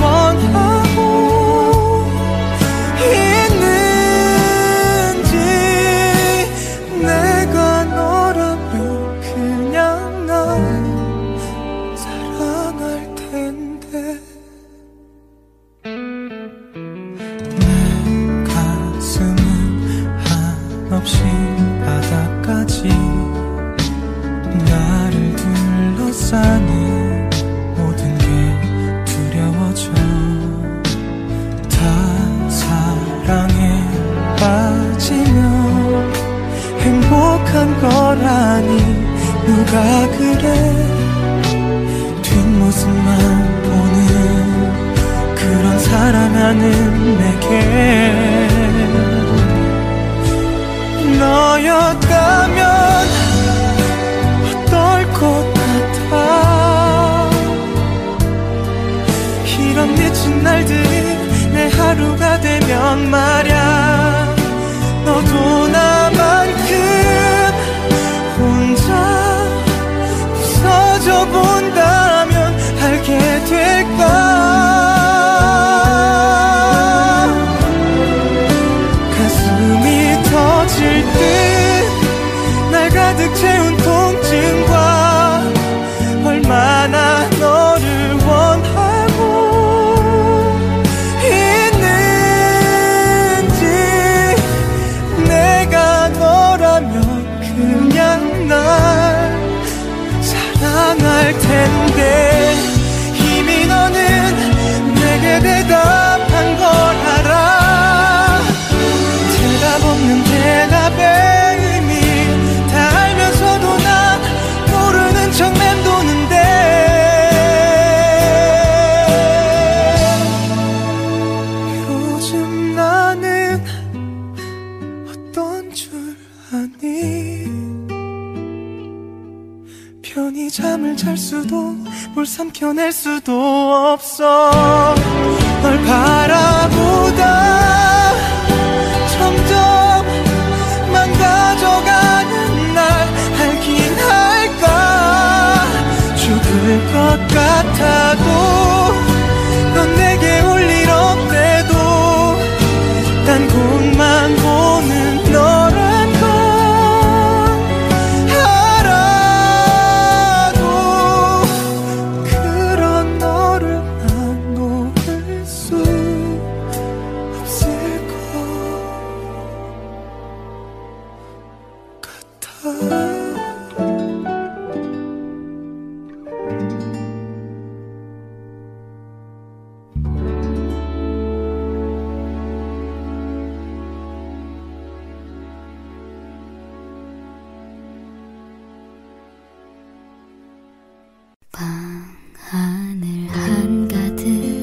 원하고 있는지. 내가 너라면 그냥 날 사랑할 텐데. 내 가슴은 한없이 바닥까지 나를 둘러싸는 모든 게 두려워져. 다 사랑에 빠지면 행복한 거라니 누가 그래. 뒷모습만 보는 그런 사랑하는 내게 너였다면 어떨 것 같아. 이런 미친 날들이 내 하루가 되면 말야 너도 나만큼 혼자 부서져 본다면 알게 될까. 가슴이 더 가득 채운 통증과 얼마나 너를 원하고 있는지 내가 너라면 그냥 날 사랑할 텐데 이미 너는 내게 대답한 걸 알아. 대답 없는 대답에 의미 다 알면서도 난 모르는 척 맴도는데 요즘 나는 어떤 줄 아니. 편히 잠을 잘 수도 뭘 삼켜낼 수도 없어. 널 바라보다 점점 망가져가는 날 알긴 할까. 죽을 것 같아도 넌 내게 올 일 없대도 딴 곳만 보는 너란 걸 알아도 그런 너를 난 놓을 수 없을 것 같아. 방 하늘 한가득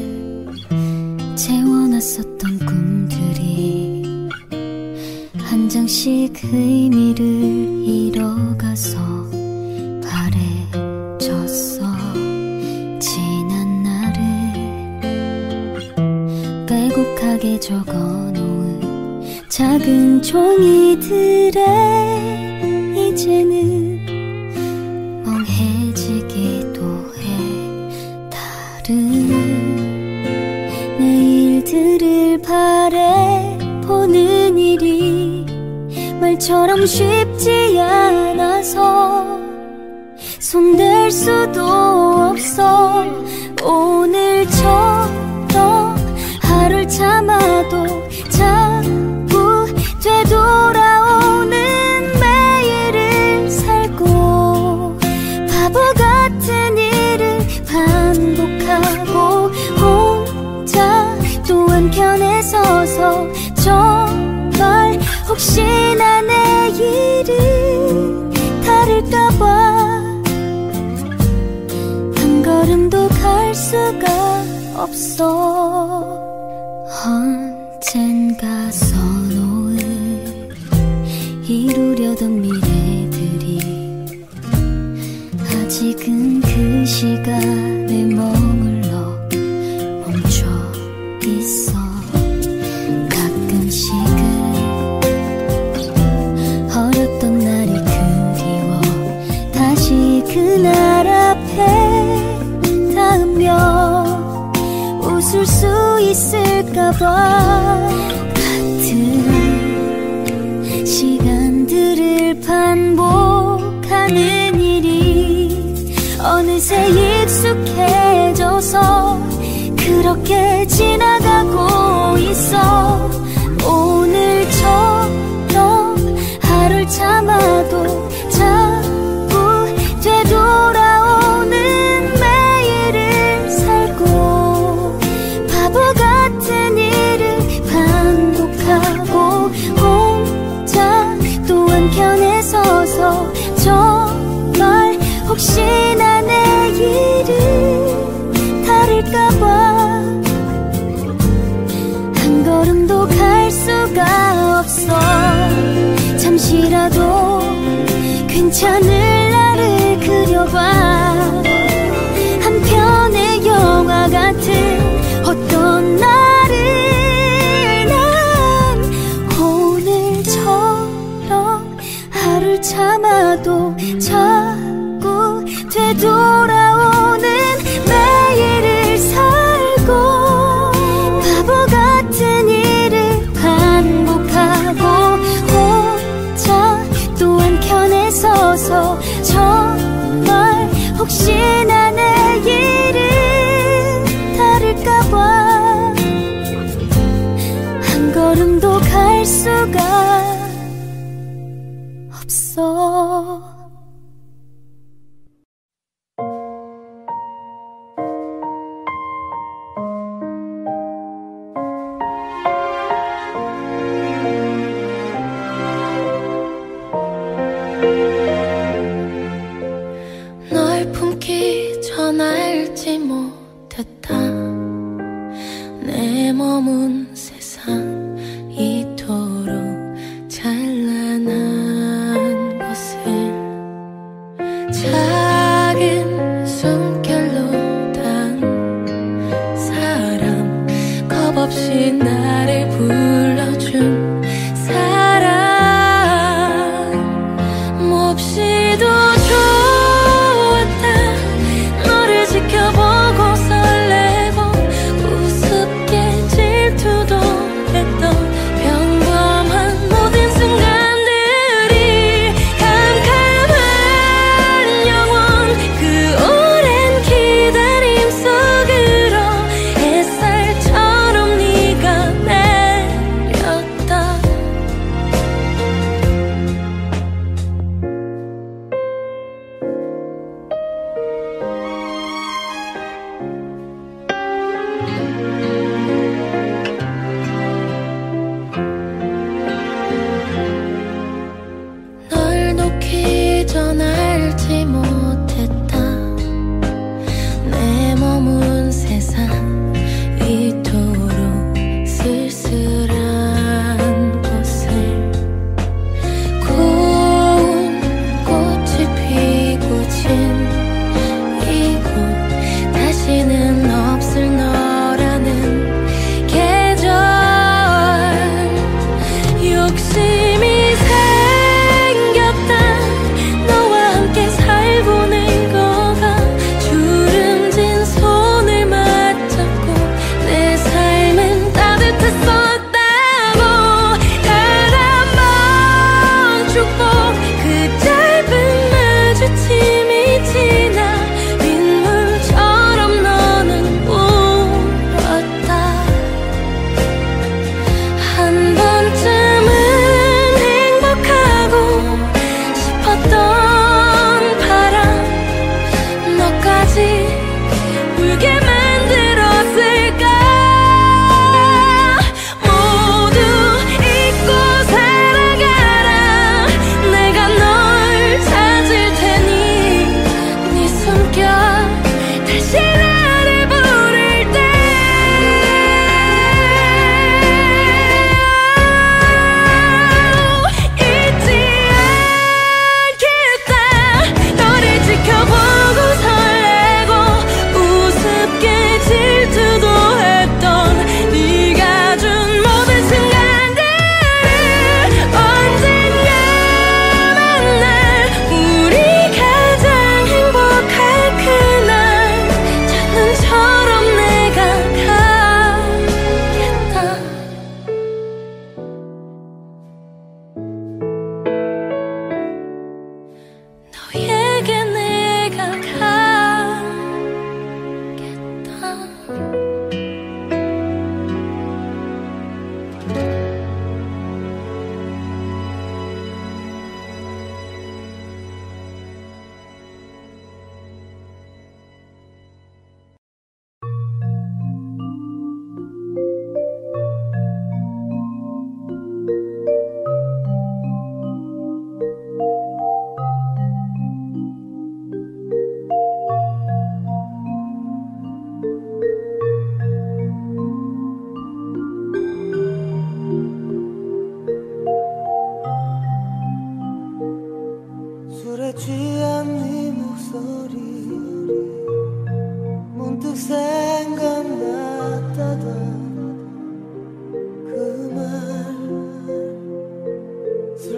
채워놨었던 꿈들이 한 장씩 의미를 잃어가서 바래졌어. 지난 날을 빼곡하게 적어놓은 작은 종이들에 이제는 멍해지기도 해. 다른 내일들을 바라보는 일이 말처럼 쉽지 않아서 손댈 수도 없어. 오늘처럼 하루를 참아도 자꾸 되돌아오는 매일을 살고 바보 같은 일을 반복하고 혼자 또 한켠에 서서 정말 혹시나 내일이 다를까봐 한 걸음도 갈 수가 없어. 언젠가 써놓은 이루려던 미래들이 아직은 그 시간에 머물러 멈춰 있어. 가끔씩은 어렸던 날이 그리워 다시 그날 앞에 닿으며 웃을 수 있을까봐. 같은 시간들을 반복하는 일이 어느새 익숙해져서 그렇게 지나가고 있어. 오늘처럼 하루를 참아도 자꾸 되돌아오는 매일을 살고 바보 같은 일을 반복하고 혼자 또 한켠에 서서 정말 혹시나 내일이 다를까봐 한 걸음도 갈 수가 없어. 잠시라도 괜찮을 나를 그려봐. 한 편의 영화 같은 어떤 날을 난 오늘처럼 하루를 참아도 자꾸 되돌아오는 매일을 살고 바보 같은 일을 반복하고 혼자 또 한켠에 서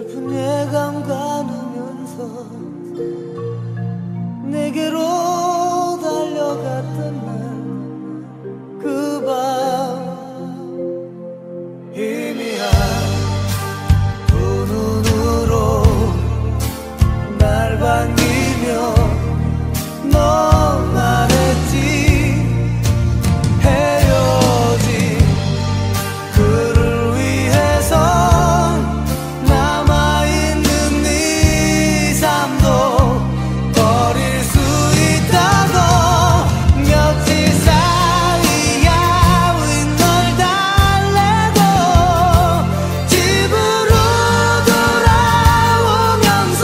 슬픈 예감 가누면서 내게로 달려갔던 날 그 밤 희미한 두 눈으로 날 반기며 너 말했지 헤어진 그를 위해서 남아있는 네 삶도 버릴 수 있다고 며칠 사이야 윈널 달래고 집으로 돌아오면서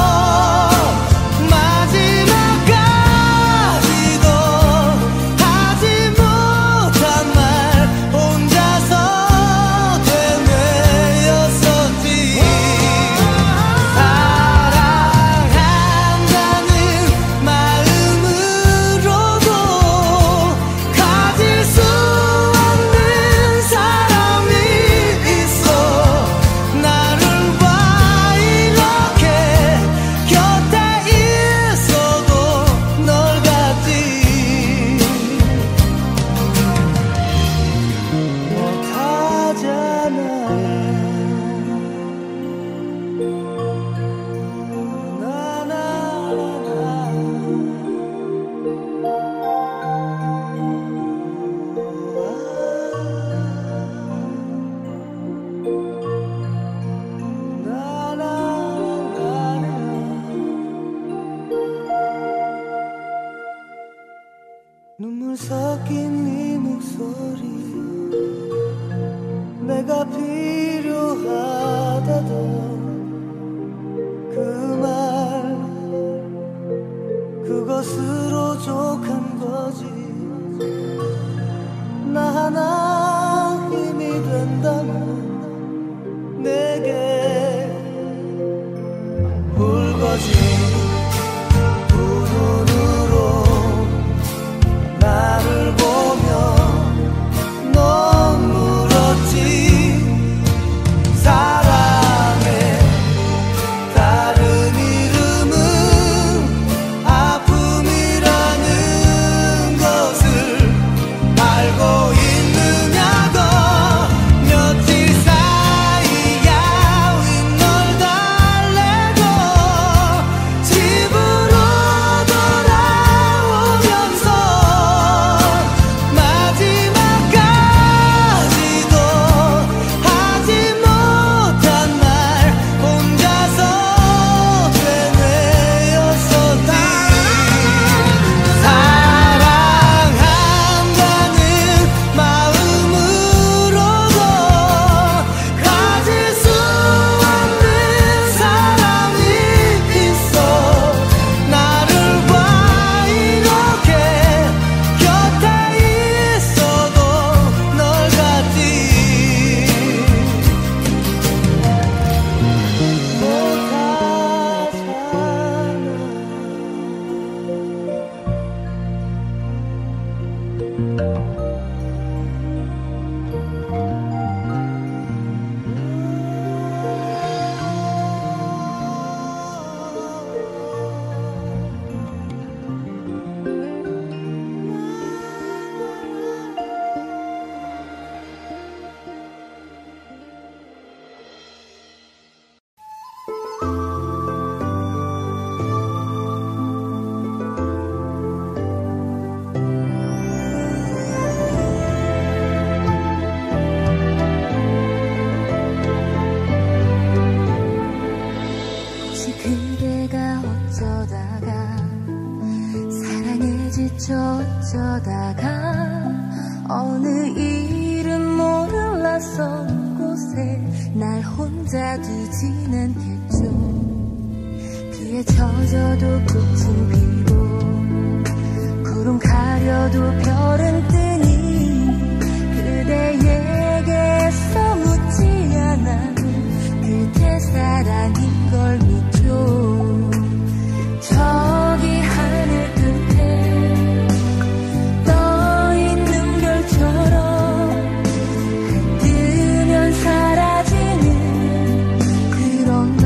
마지막까지도 하지 못한 말 혼자서 되뇌었었지. 사랑한다는 마음으로도 가질 수 없는 사람이 있어. 나를 봐 이렇게 곁에 있어도 널 같지 못하잖아. 눈물 섞인 네 목소리 내가 필요하다던 그 말 그것으로 족한 거지. 나 하나 힘이 된다면 내게 울거지. 두 눈으로 나를 보며 넌 물었지. 사랑의 다른 이름은 아픔이라는 것을 알고 있느냐고. 며칠 사이야 윈널 달래고 집으로 돌아오면서 마지막까지도 하지 못한 말 혼자서 되뇌었었지. 사랑한다는 마음으로도 가질 수 없는 사람이 있어. 나를 봐 이렇게 곁에 있어도 널 같지 혹시 그대가 어쩌다가 사랑에 지쳐 어쩌다가 어느 이름 모를 낯선 곳에 날 혼자 두진 않겠죠. 비에 젖어도 꽃은 피고 구름 가려도 별은 뜨니 그대에게서 묻지 않아도 그대 사랑인 걸 믿죠. 저기 하늘 끝에 떠 있는 별처럼 뜨면 사라지는 그런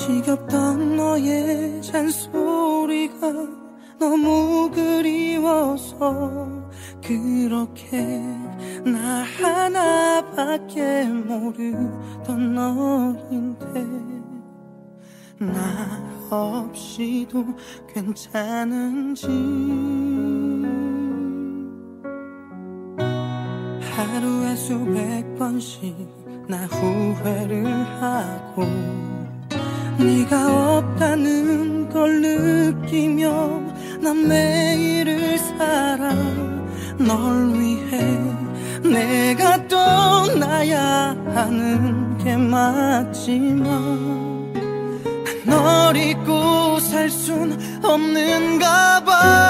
지겹던 너의 잔소리가 너무 그리워서 그렇게 나 하나밖에 모르던 너인데 나 없이도 괜찮은지 하루에 수백 번씩 나 후회를 하고 네가 없다는 걸 느끼며 난 매일을 살아 널 위해 내가 떠나야 하는 게 맞지만 널 잊고 살 순 없는가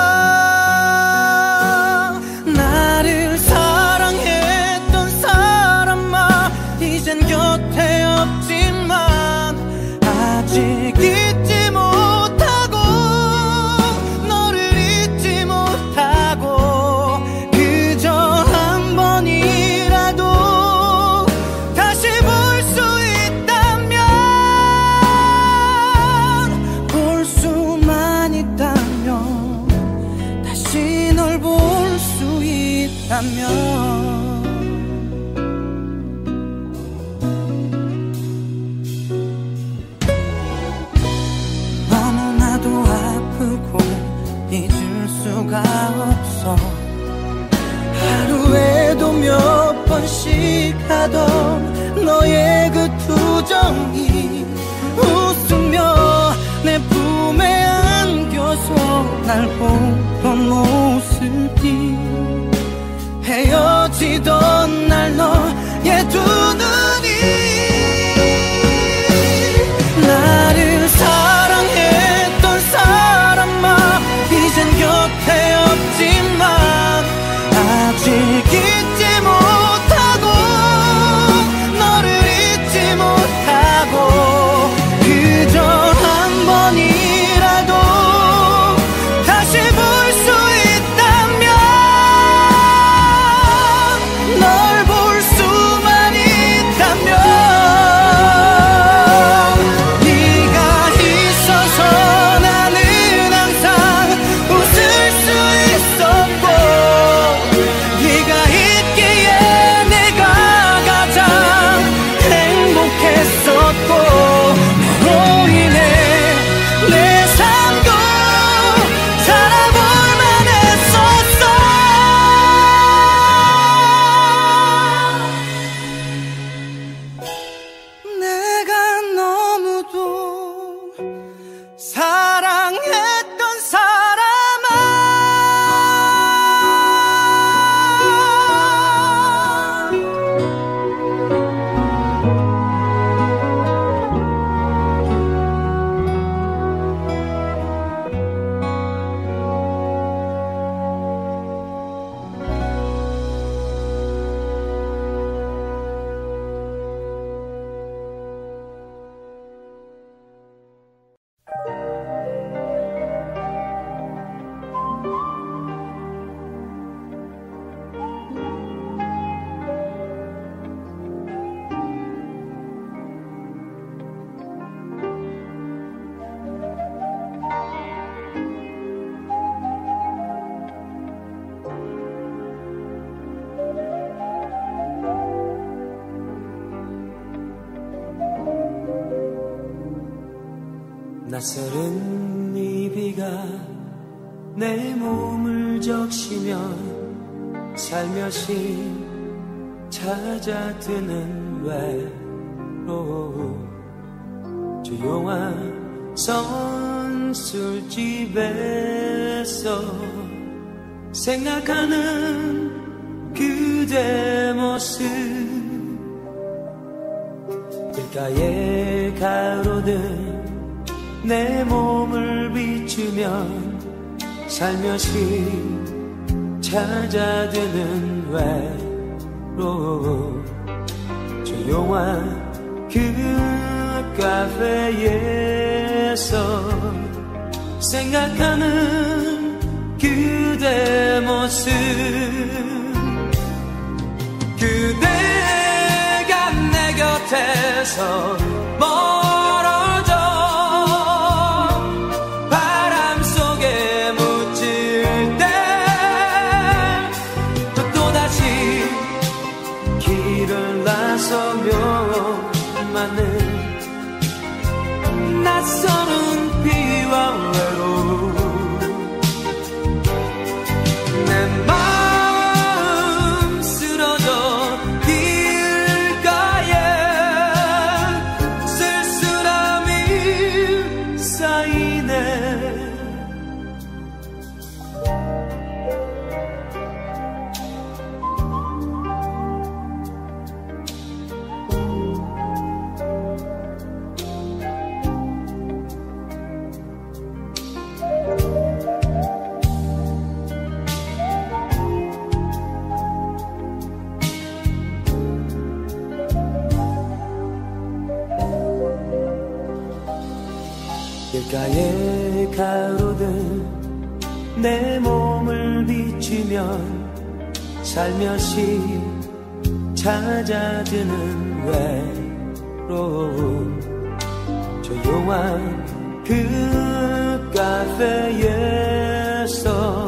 봐. 나를 사랑했던 사람아 이젠 곁에 없지만 아직 잊지 못하고 너를 잊지 못하고 그저 한 번이라도 다시 볼 수 있다면 볼 수만 있다면 다시 널 볼 수 있다면 잊을 수가 없어 하루에도 몇 번씩 하던 너의 그 투정이 웃으며 내 품에 안겨서 날 보던 모습이 헤어지던 날 너의 두 눈이 나를 사랑했던 사람아 이젠 곁에 없지만 아직 잊지 못하고 너를 잊지 못하고 그저 한 번이라도 다시 볼 수 있다면 널 볼 수만 있다면 네가 있어서 나는 항상 웃을 수 있었고 네가 있기에 내가 가장 행복했었고 너로 인해 내 삶도 살아볼 만했었어. 내가 너무도 사랑했던 사람아 낯설은 이 비가 내 몸을 적시면 살며시 찾아드는 외로움 조용한 선술집에서 생각하는 그대 모습 길가에 가로등 내 몸을 비추면 살며시 찾아드는 외로움 조용한 그 카페에서 생각하는 그대 모습 그대가 내 곁에서 멀어져 나서며만은 낯설은 비와 외로움 내 마음 쓰러져 길가에 쓸쓸함이 쌓이네 길가에 가로등 내 몸을 비추면 살며시 찾아드는 외로움 조용한 그 카페에서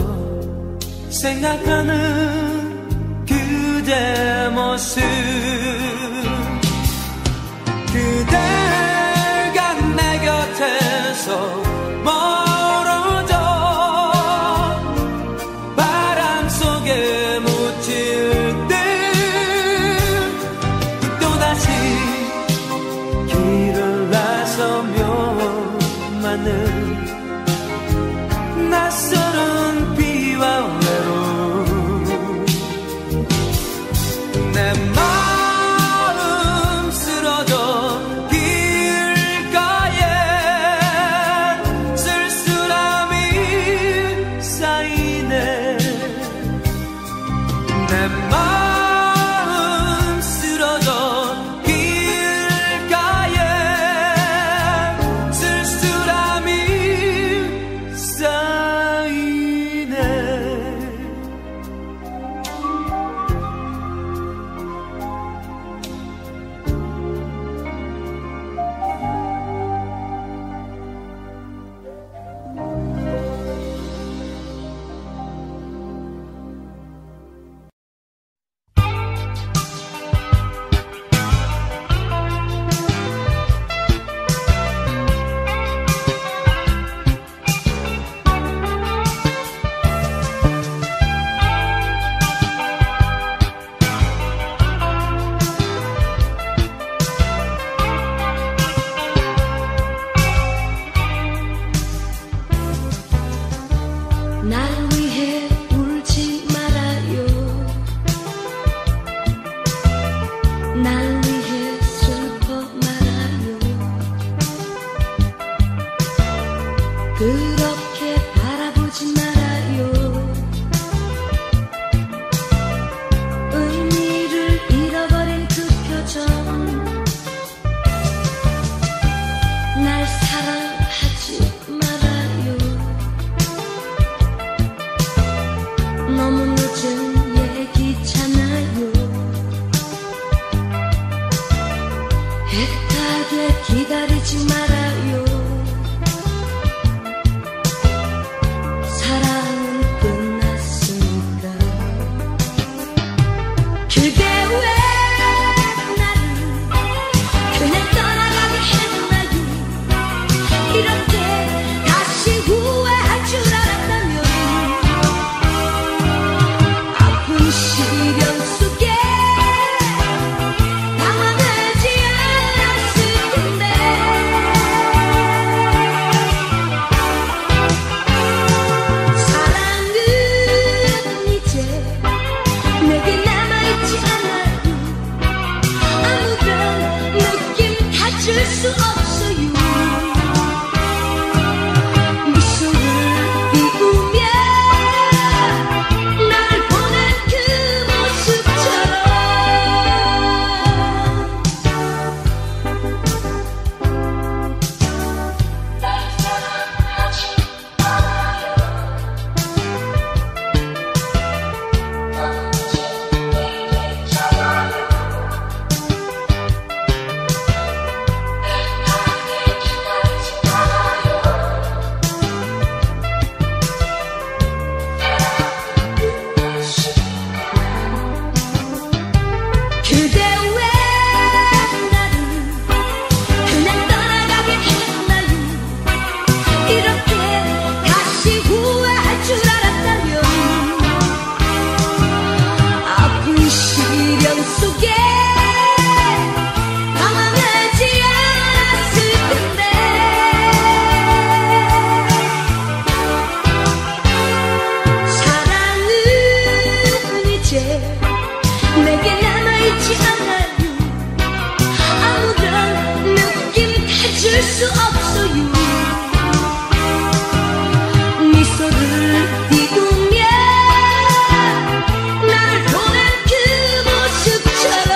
생각하는 그대 모습 그대가 내 곁에서 멀어져 바람 속에 묻힐 때 또다시 길을 나서며만은 낯설은 비와 외로움 내 마음 쓰러져 길가에 쓸쓸함이 쌓이네 내 마음 쓰러져 길가에 쓸쓸함이 쌓이네 날 위해 울지 말아요 날 위해 슬퍼 말아요 그렇게 바라보지 말아요 의미를 잃어버린 그 표정 날 사랑하지 말아요 너무 늦은 얘기잖아요 애타게 기다리지 말아요 사랑은 끝났으니까 그대 왜 나를 그냥 떠나가게 했나요 이렇게 다시 후회할 줄 알았다면 아픈 시련 속에 당황하지 않았을 텐데 사랑은 이제 내게 남아있지 않아요 아무런 느낌 가질 수 없어요 미소를 띄우며 나를 보낸 그 모습처럼 내게 남아있지 않아요. 아무런 느낌 가질 수 없어요. 미소를 띄우며 날 보낸 그 모습처럼,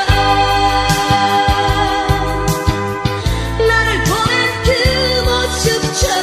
날 보낸 그 모습처럼.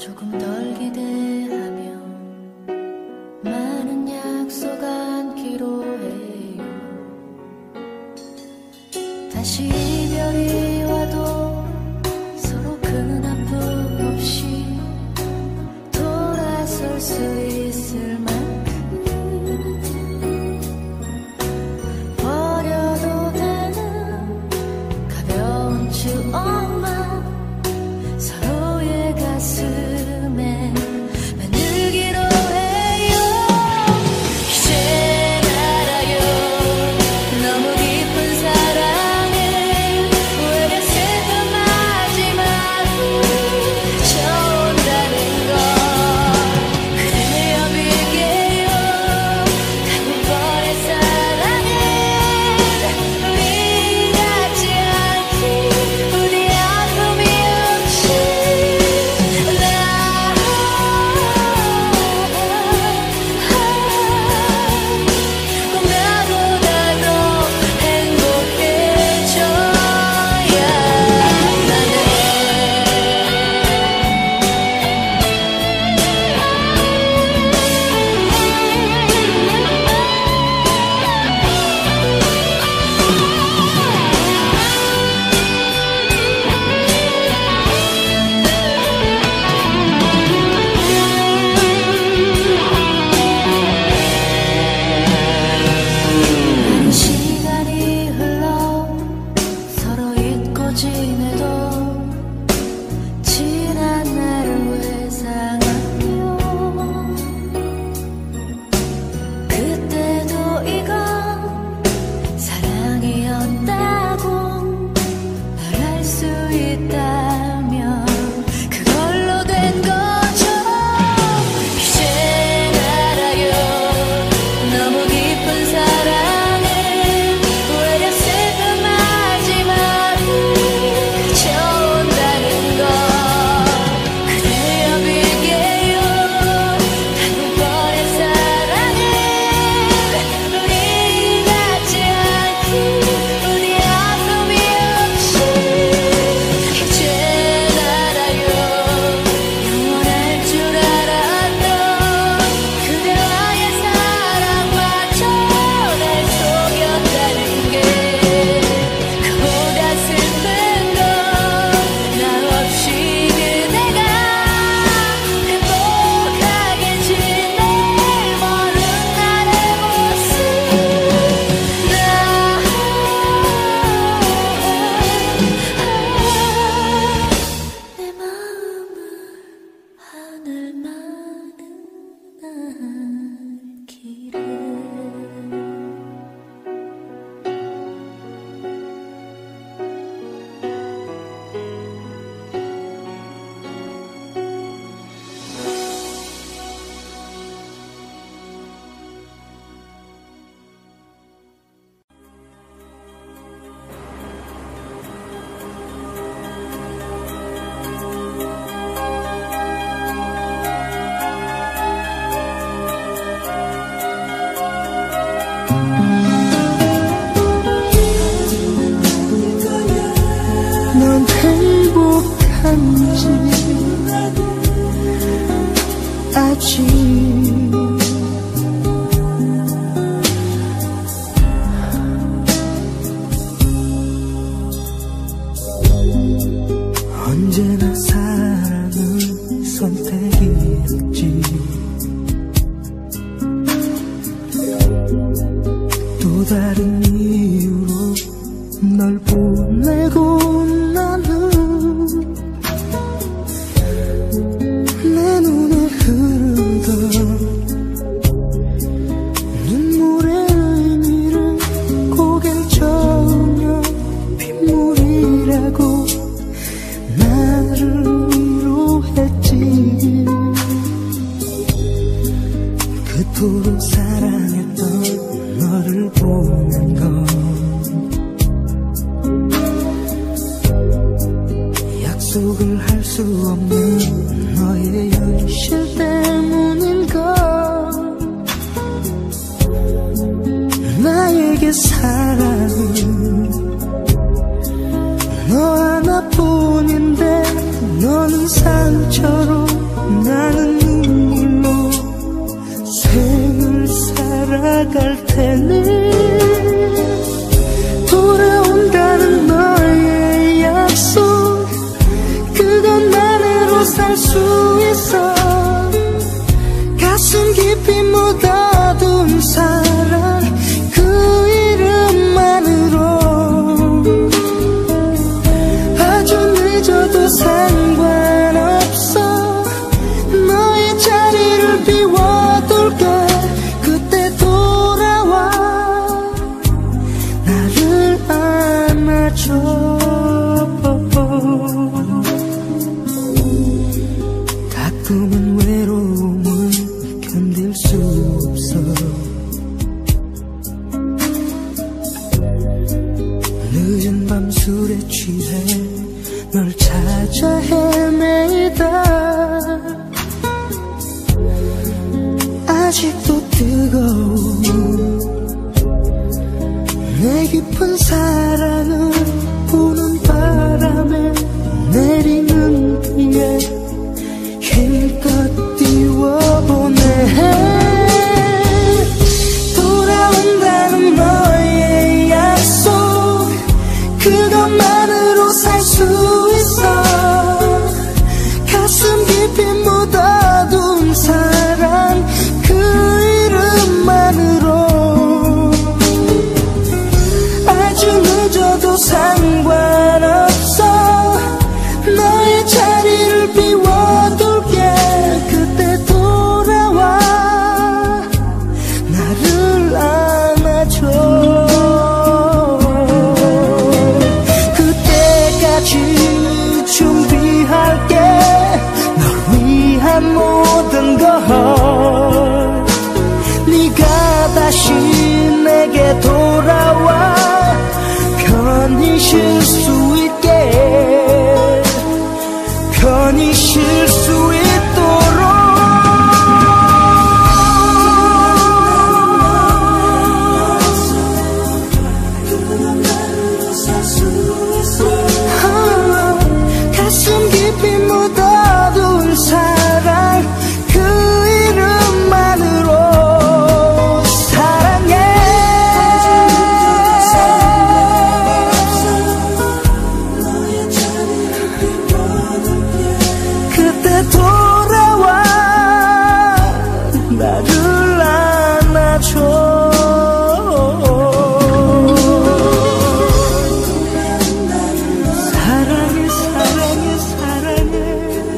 조금 덜 기대하며 많은 약속 안기로 해요. 다시 이별이 와도 서로 큰 아픔 없이 돌아설 수 있을 만큼 버려도 되는 가벼운 추억만 서로의 가슴에 만들기로 해요. 이젠 알아요. 너무 깊은 사랑을 외려 슬픈 마지막을 그쳐온다는 걸 그대여 빌게요. 가는 뻔의 사랑은 우리 같지 않기 부디 아픔이 없이 나보다 더 행복해져야 많은 시간이 흘러 서로 잊고 지내도 지난 날을 회상하며 그때도 이건 사랑이었다고 말할 수 있다면 그걸로 된 거죠. 이젠 알아요. 너무 깊은 사랑을 외려 슬픈 마지막을 그쳐온다는 걸 그대여 빌게요. 가는 뻔의 사랑은 우리 같지 않기 부디 아픔이 없이 이젠 알아요. 영원할 줄 알았던 그대와의 사랑마저 날 속였다는 게 그보다 슬픈 건 나 없이 그대가 행복하게 지내 먼 훗날의 모습 내 마음은 하늘만은 알기를. 넌 행복한지 아직 언제나 사랑은 선택이었지. 또 다른 이유로 널 보내고 나는 내 눈에 흐르던 눈물의 의미를 고개를 저으며 빗물이라고 나를 위로했지. 그토록 사랑했던 너를 보낸 걸 살 수 있어. 가슴 깊이 묻어둔 사랑 그 이름만으로 아주 늦어도 상관없어. 너의 자리를 비워둘게. 그때 돌아와 나를 안아줘. 가끔은 외로움을 견딜 수 없어. 늦은 밤 술에 취해 널 찾아 헤매이다. 아직도 뜨거운 내 깊은 사랑을 부는 바람에 내리는 비에 힘껏 띄워보내. 돌아온다는 너의 약속 그것만으로 살 수 있어. 가슴 깊이 묻어둔 사랑 그 이름만으로 아주 늦어도 상관없어. 너의 자리를 비워둘게. 그때 돌아와 나를 안아줘. 그때까지 준비할게. 널 위한 모든 걸. 네가 다시 내게 돌아와 편히 쉴 수 있게. 편히 쉴 수 있도록. 가슴 깊이 묻어둔 사랑 그 이름만으로 사랑해. 그때 돌아와 나를 안아줘. 사랑해 사랑해 사랑해.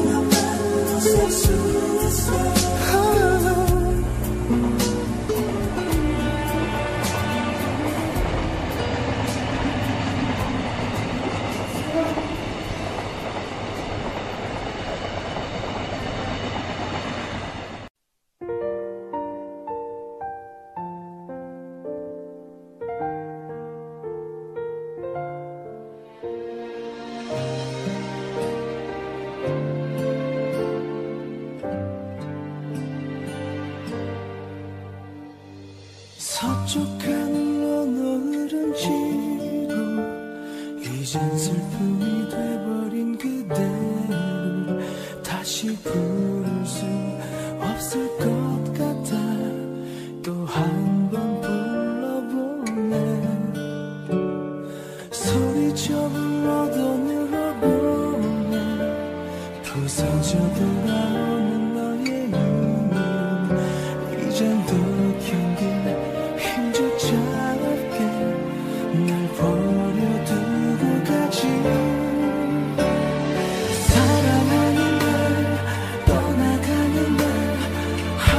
서쪽 하늘로 노을은 지고 이젠 슬픔이 돼버린 그대를 다시 부를 수 없을 것 같아. 또 한 번 불러보네. 소리쳐 불러도 늘어보네. 부서져 돌아오는 너의 이름 이젠 또 견딜 힘조차 없게 날 버려두고 가지. 사랑하는 날 떠나가는 날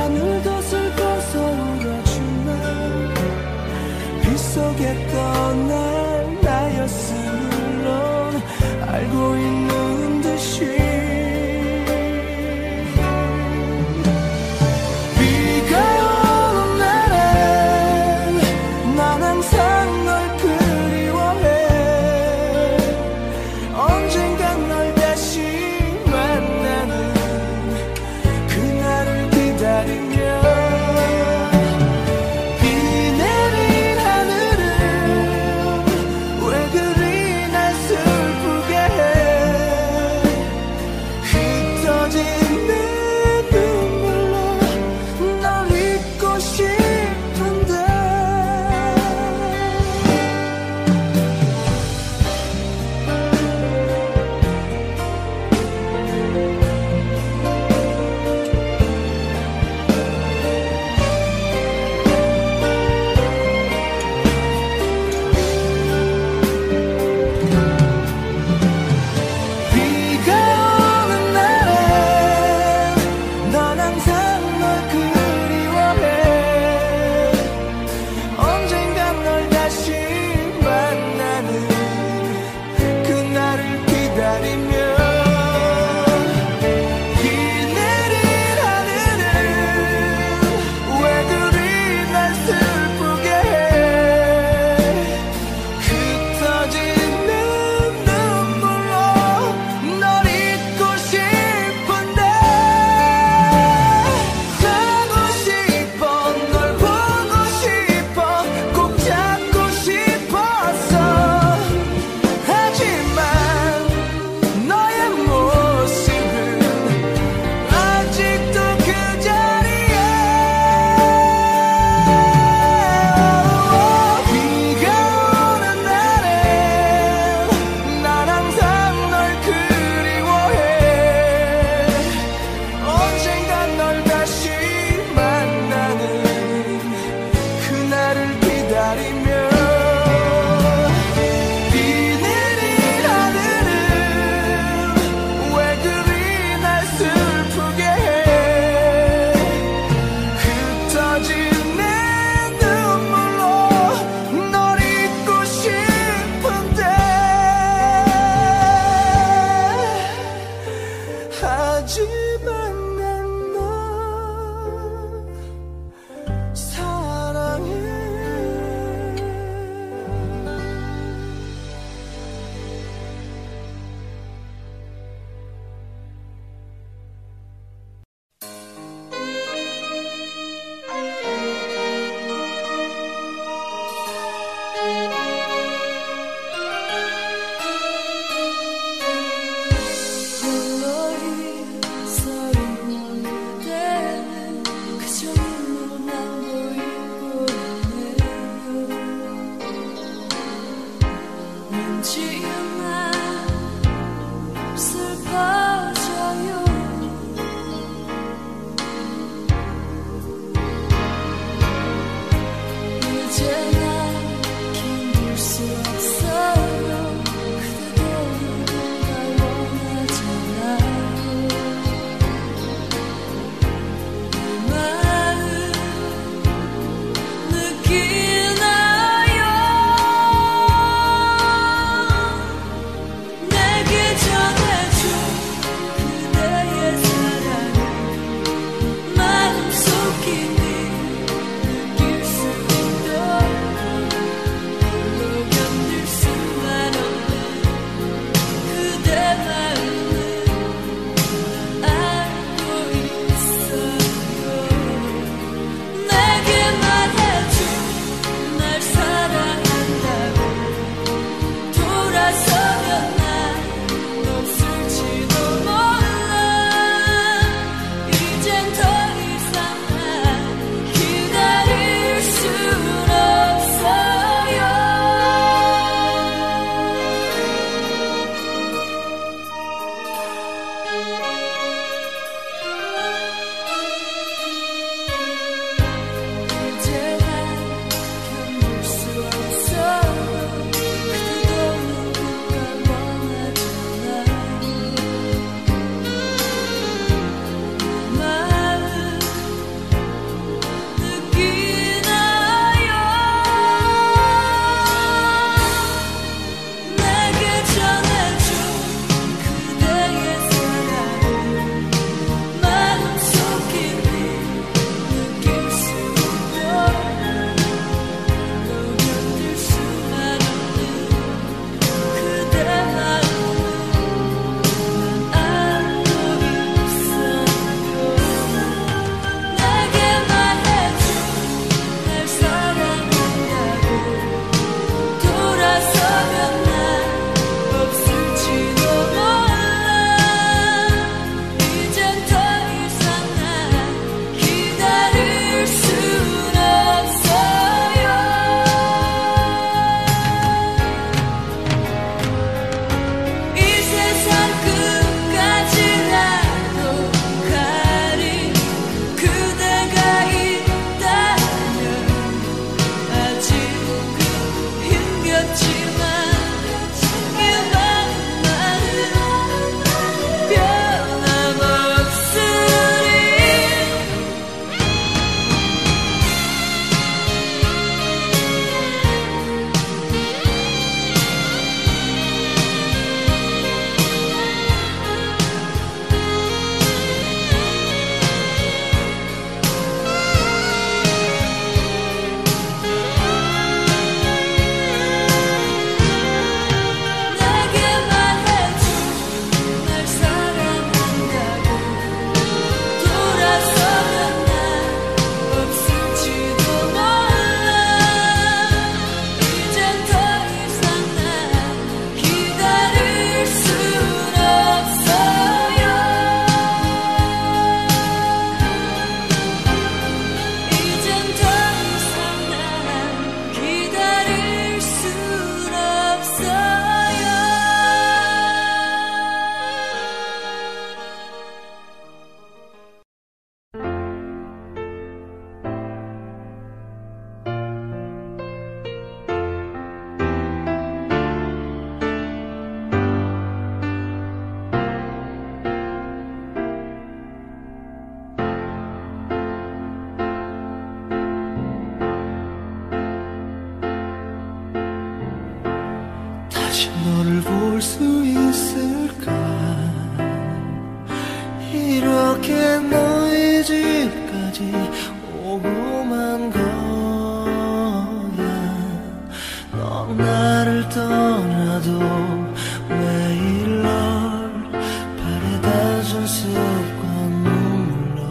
매일 널 바래다 준 습관 눈물로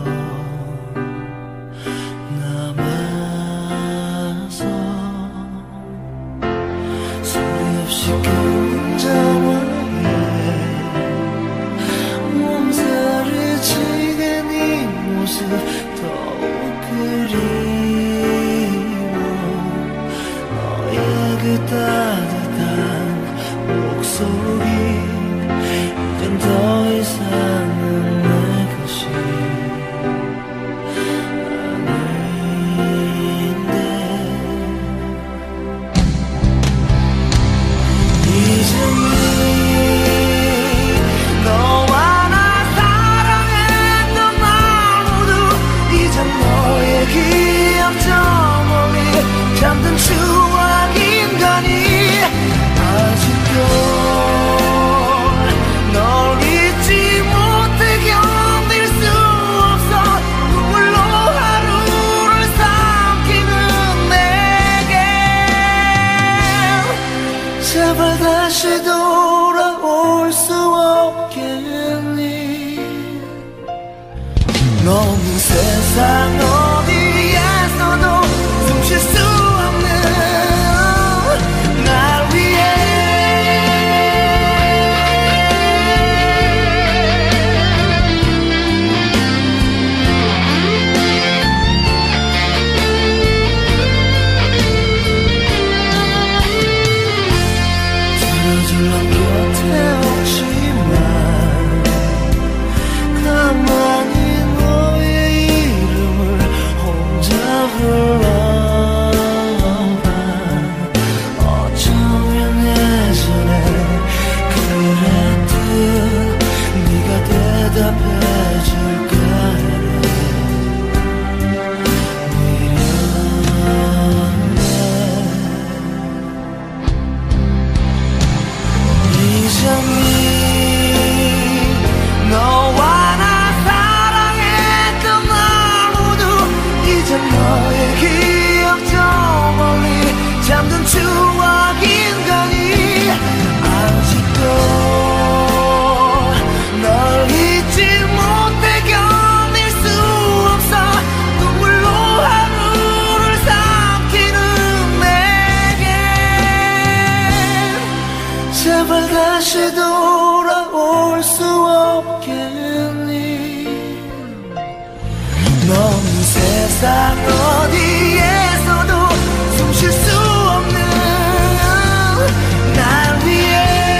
남아서 소리 없이 그 혼자만의 몸살을 지게 네 모습 더욱 그리워 너의 그 따뜻한 목소리 이젠 더 이상은 내 것이 아닌데 이제는 너와 나 사랑했던 날 모두 이젠 너의 기억 저 멀리 잠든 추억인가니 아직도 널 잊지 못해 견딜 수 없어 눈물로 하루를 삼키는 내게 제발 다시 돌아올 수 없겠니 너무 세상 어디에서도 숨 쉴 수 없는 날 위해 들어줄 넌 곁에 없지만 가만히 너의 이름을 혼자 불러봐 어쩌면 예전에 그랬듯 네가 대답해줄까 이제는 너와 나 사랑했던 날 모두 이젠 너의 기억 저 멀리 잠든 추억인가니 아직도 널 잊지 못해 견딜 수 없어 눈물로 하루를 삼키는 내게 제발 다시 돌아올 수 없겠니 너무 세상 어디에서도 숨 쉴 수 없는 날 위해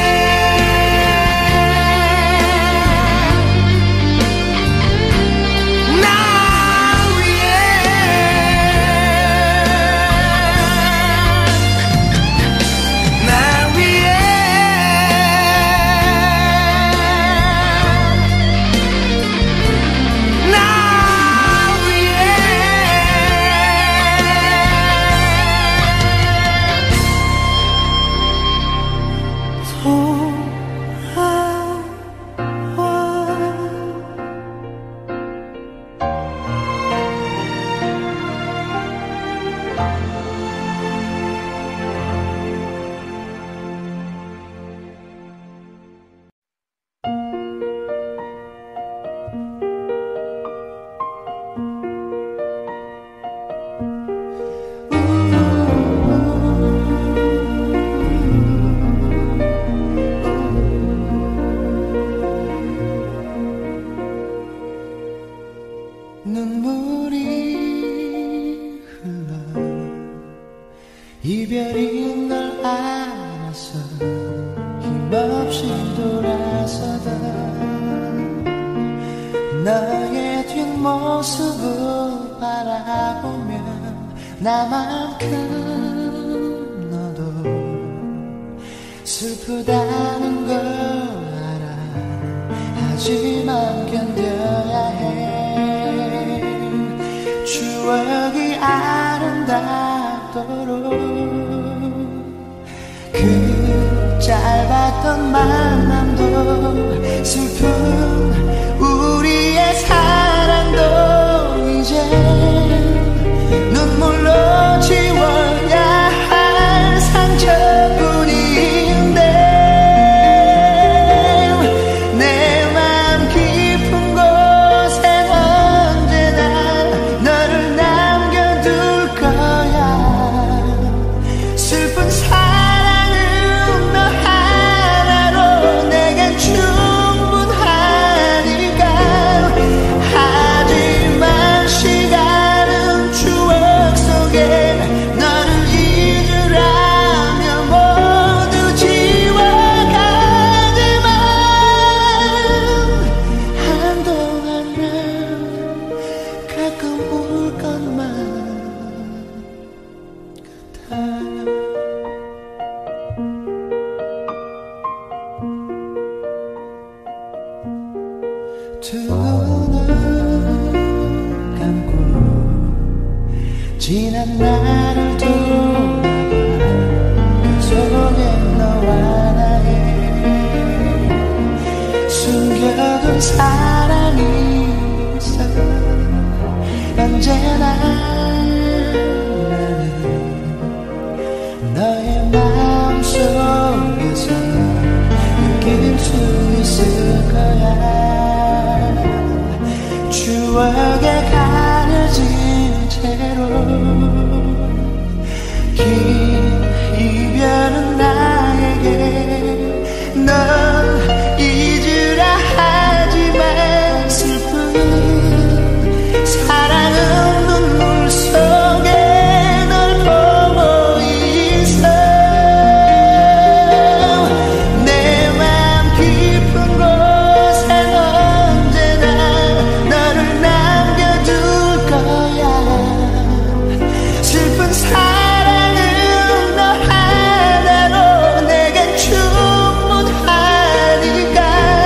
날 위해 날 위해 날 위해 눈물이 흘러 이별인 걸 알아서 힘없이 돌아서던 너의 뒷모습을 바라보면 나만큼 너도 슬프다는 걸 알아 하지만 견뎌야 해 추억이 아름답도록 그 짧았던 만남도 슬픈 우리의 사랑도 이제 눈물로 지워야 할 상처뿐인데 지난 나를 돌아봐 그 속에 너와 나의 숨겨둔 사랑이 있어. 언제나 나는 너의 마음속에서 느낄 수 있을 거야. 추억에 가려진 채로 긴 이별은 나에게 넌 잊으라 하지만 슬픈 사랑은 눈물 속에 널 보고 있어. 내 맘 깊은 곳엔 언제나 너를 남겨둘 거야. 슬픈 사랑은 너 하나로 내겐 충분하니까.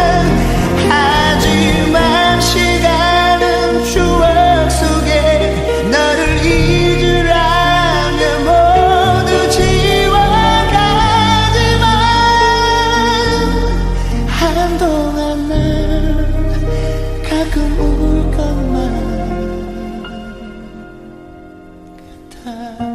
하지만 시간은 추억 속에 너를 잊으라며 모두 지워가지만 한동안 난 가끔 울 것만 같아.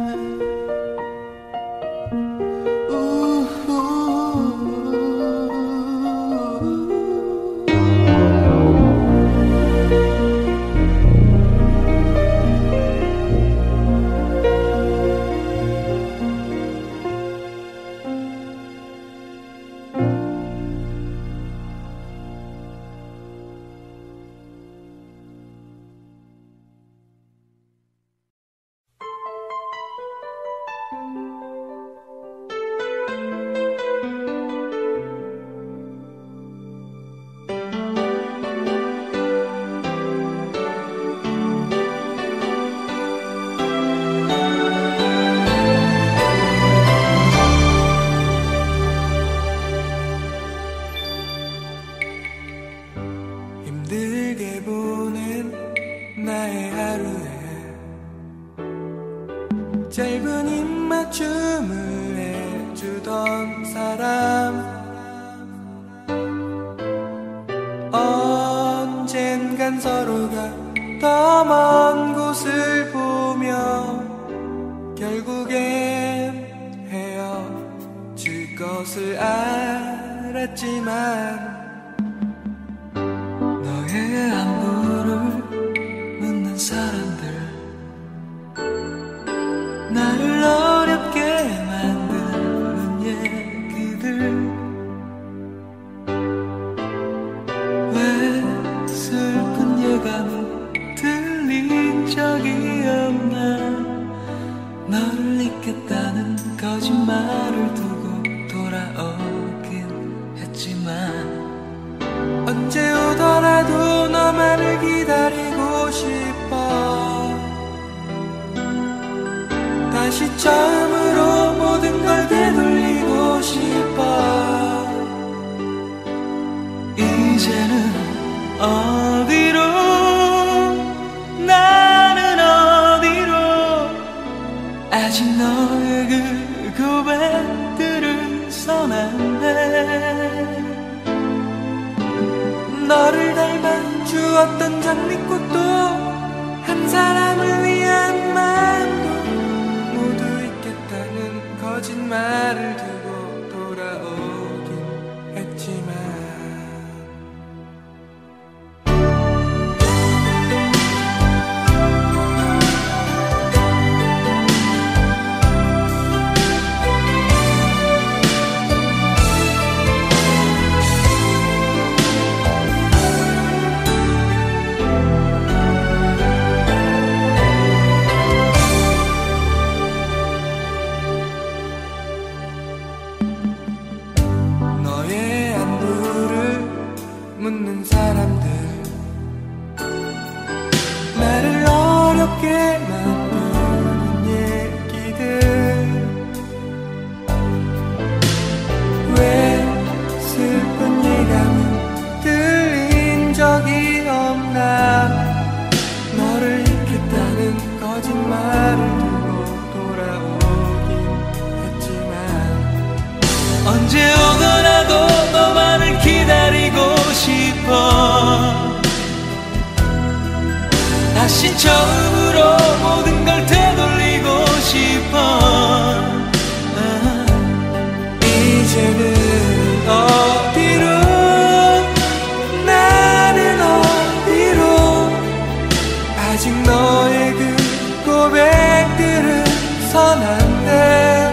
힘들게 보낸 나의 하루에 짧은 입맞춤을 해주던 사람, 언젠간 서로가 더 먼 곳을 보며 결국엔 헤어질 것을 알았지만 너의 안부를 묻는 사람들, 나를 어렵게 만드는 얘기들, 왜 슬픈 예감은 들린 적이 없나. 너를 잊겠다는 거짓말을 두고 돌아오긴 했지만 언제 오더라도 너만을 기다리고 싶어. 다시 처음으로 모든 걸 되돌리고 싶어. 이제는 어디로, 나는 어디로. 아직 너의 그 고백들은 선한데 너를 닮아 주었던 장미꽃도 한 사람을 위한 마음도 모두 잊겠다는 거짓말을 두고 돌아오긴 했지만 묻는 사람들, 나를 어렵게 만드는 얘기들, 왜 슬픈 예감은 들린 적이 없나. 너를 잊겠다는 거짓말을 다시 처음으로 모든 걸 되돌리고 싶어. 아, 이제는 어디로, 나는 어디로, 아직 너의 그 고백들은 선한데.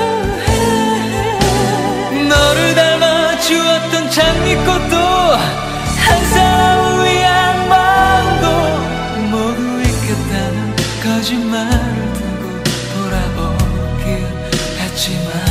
너를 닮아 주었던 장미꽃도 한 사람을 위한 마음도 모두 잊겠다는 거짓말을 두고 돌아오긴 했지만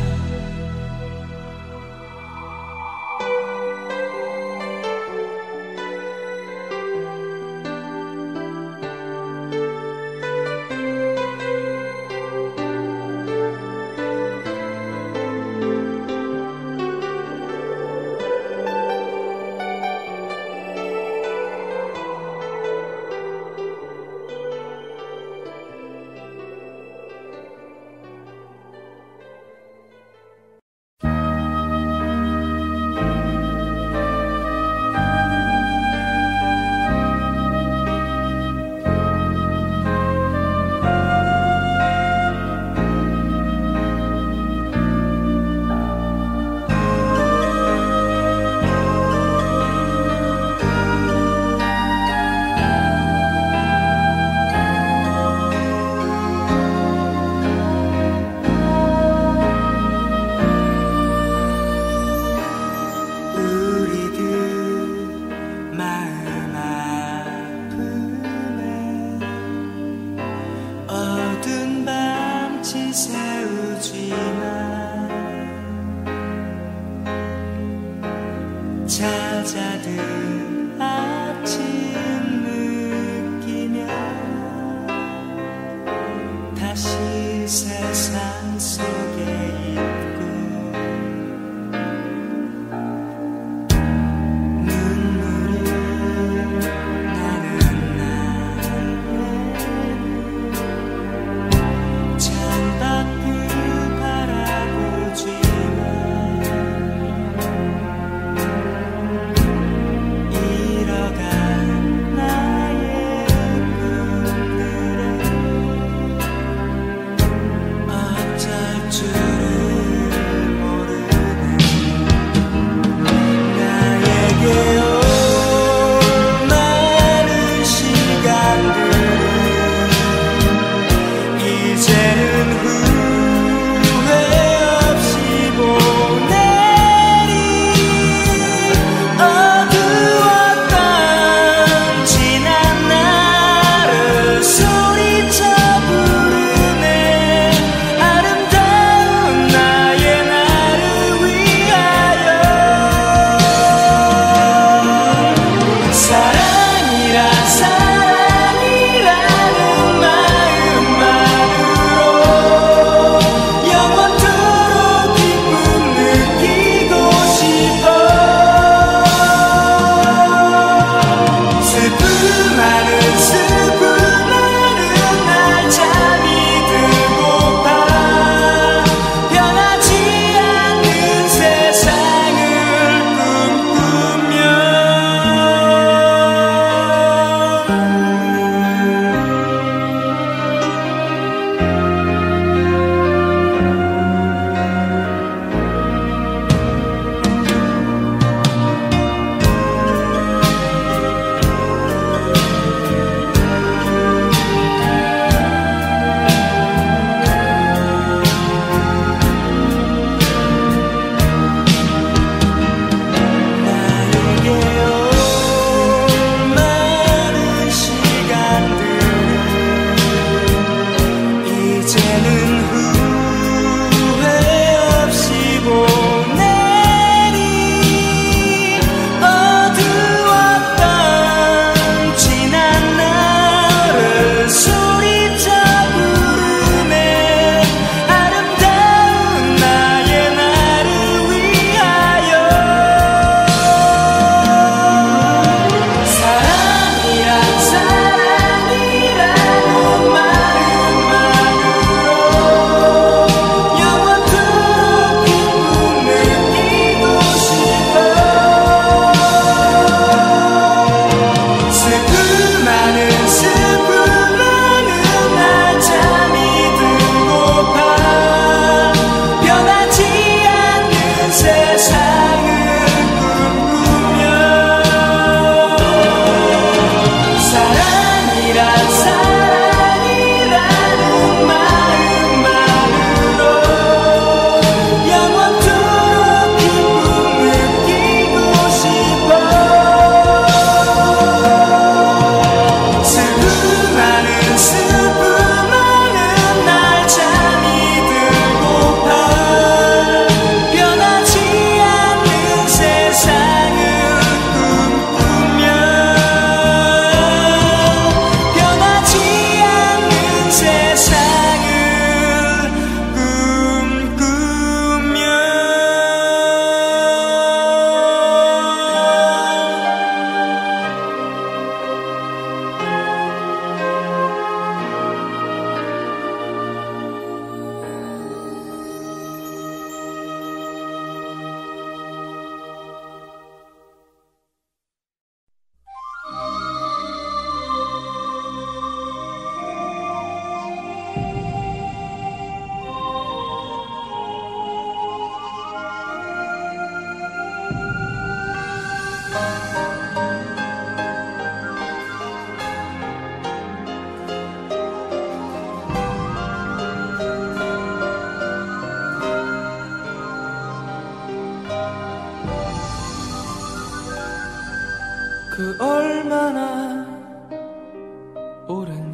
찾아든 아침 느끼며 다시 세상 속에 있고 눈물이 나는 나를 창밖을 바라보지만 나의 꿈들에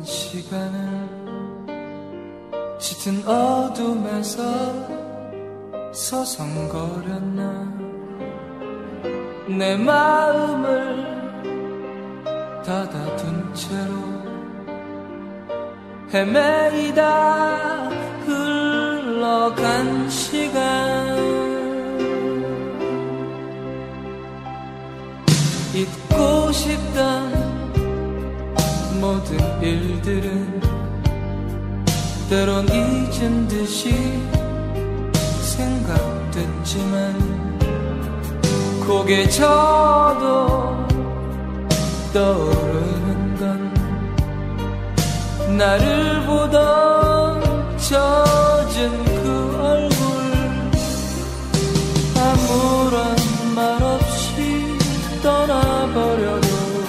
시간을 짙은 어둠에서 서성거렸나. 내 마음을 닫아둔 채로 헤매이다 흘러간 시간. 잊고 싶던 모든 일들은 때론 잊은 듯이 생각됐지만 고개 져도 떠오르는 건 나를 보던 젖은 그 얼굴. 아무런 말 없이 떠나버려도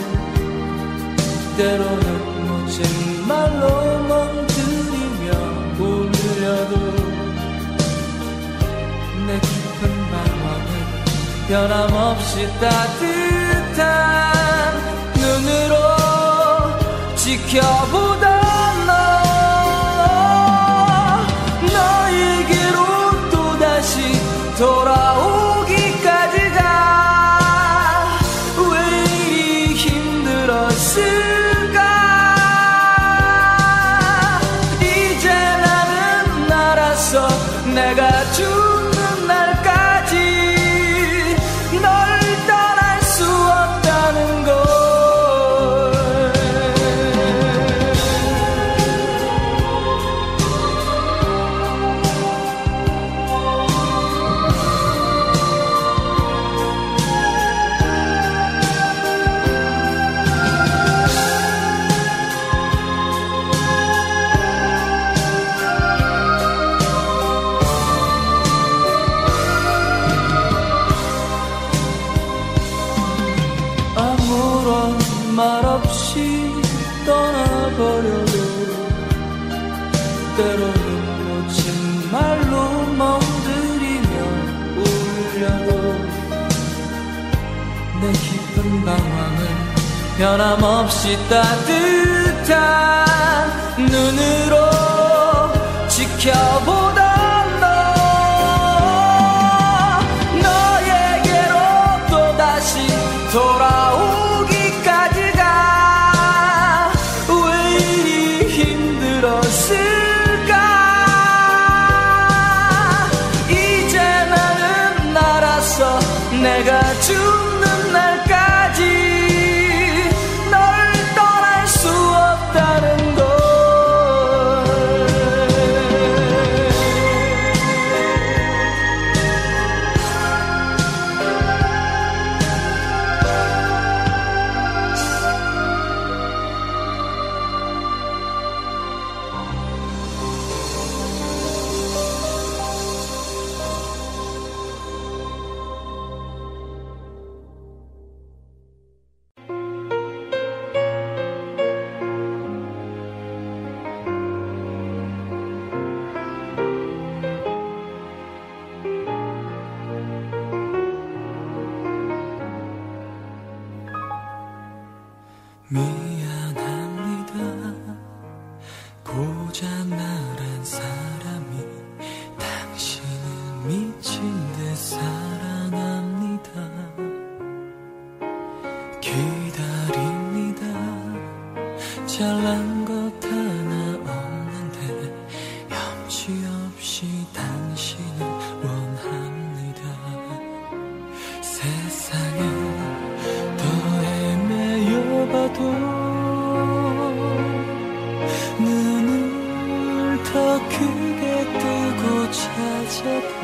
때로는 멋진 말로 멍들이며 울려도 내 깊은 방황을 변함없이 따뜻한 눈으로 지켜보던 너. 너에게로 또다시 돌아오기까지가 왜 이리 힘들었을까. 이제 나는 알았어. 내가 죽는 날까지 널 떠날 수 없다는 걸. 말 없이 떠나버려도 때로는 멋진 말로 멍들이며 울려도 내 깊은 방황을 변함없이 따뜻한 눈으로 지켜보던 너. 너에게로 또다시 돌아오 내가 죽는 날까지 널 떠날 수 없다는 걸. 미안합니다. 고장나란 사람이 당신을 미친 듯 사랑합니다. 기다립니다. 잘난 것 하나 없는데 염치 없이 당신을 원합니다. 세상에 봐도 눈을 더 크게 뜨고 찾아도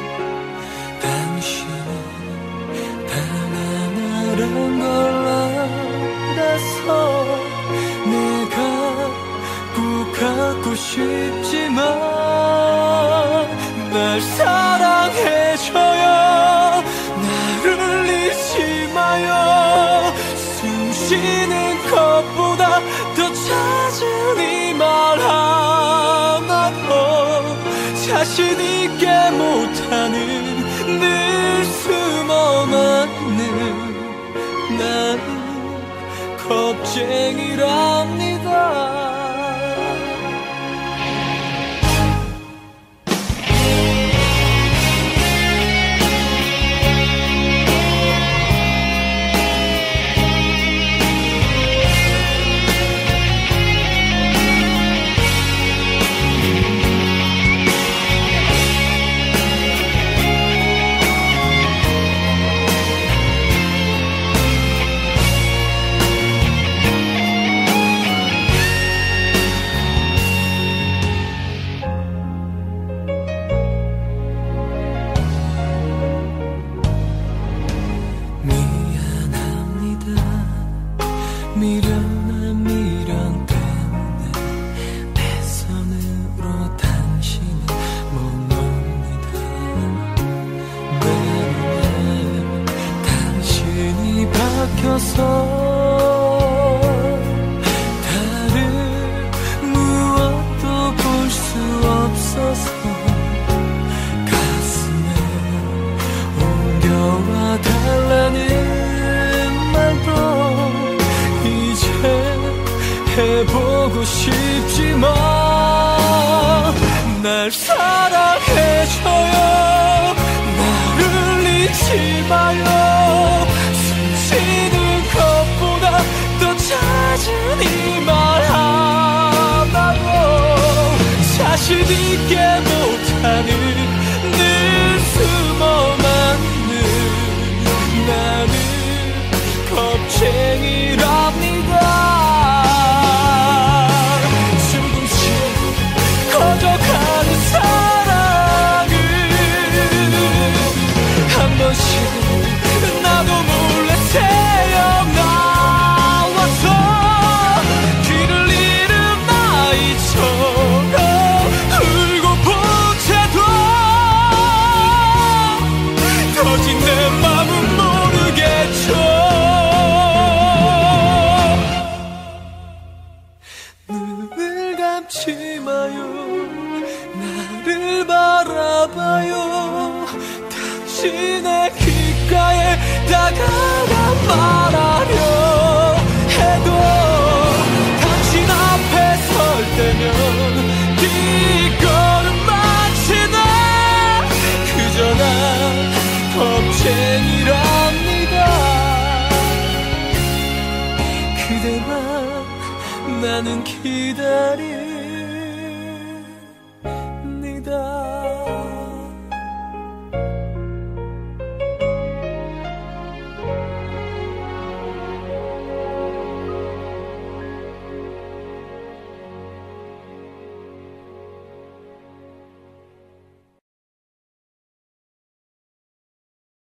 당신은 당하나란 걸 알아서 내가 꼭 갖고 싶지만 날 사랑해줘요. 나를 잊지 마요. 숨쉬는 것보다 더 찾은 이 말 하나도 자신 있게 못하는 늘 숨어맞는 나는 겁쟁이랍니다. 해보고 싶지만 날 사랑해줘요. 나를 잊지 마요. 숨쉬는 것보다 더 잦은 이 말 하나요. 자신 있게 못하는 늘 숨어만 있는 나는 겁쟁이랍니다. 조금씩 커져가는 사랑을 한 번씩 나도 몰래 새어나와서 길을 잃은 나이처럼 울고 본 채도 터진 내 맘은 모르겠죠. 눈을 감지 마요. 나를 바라봐요. 당신의 귓가에 다가가 말하려 해도 당신 앞에 설 때면 뒷걸음 마치다 그저 난 겁쟁이랍니다. 그대만 나는 기다리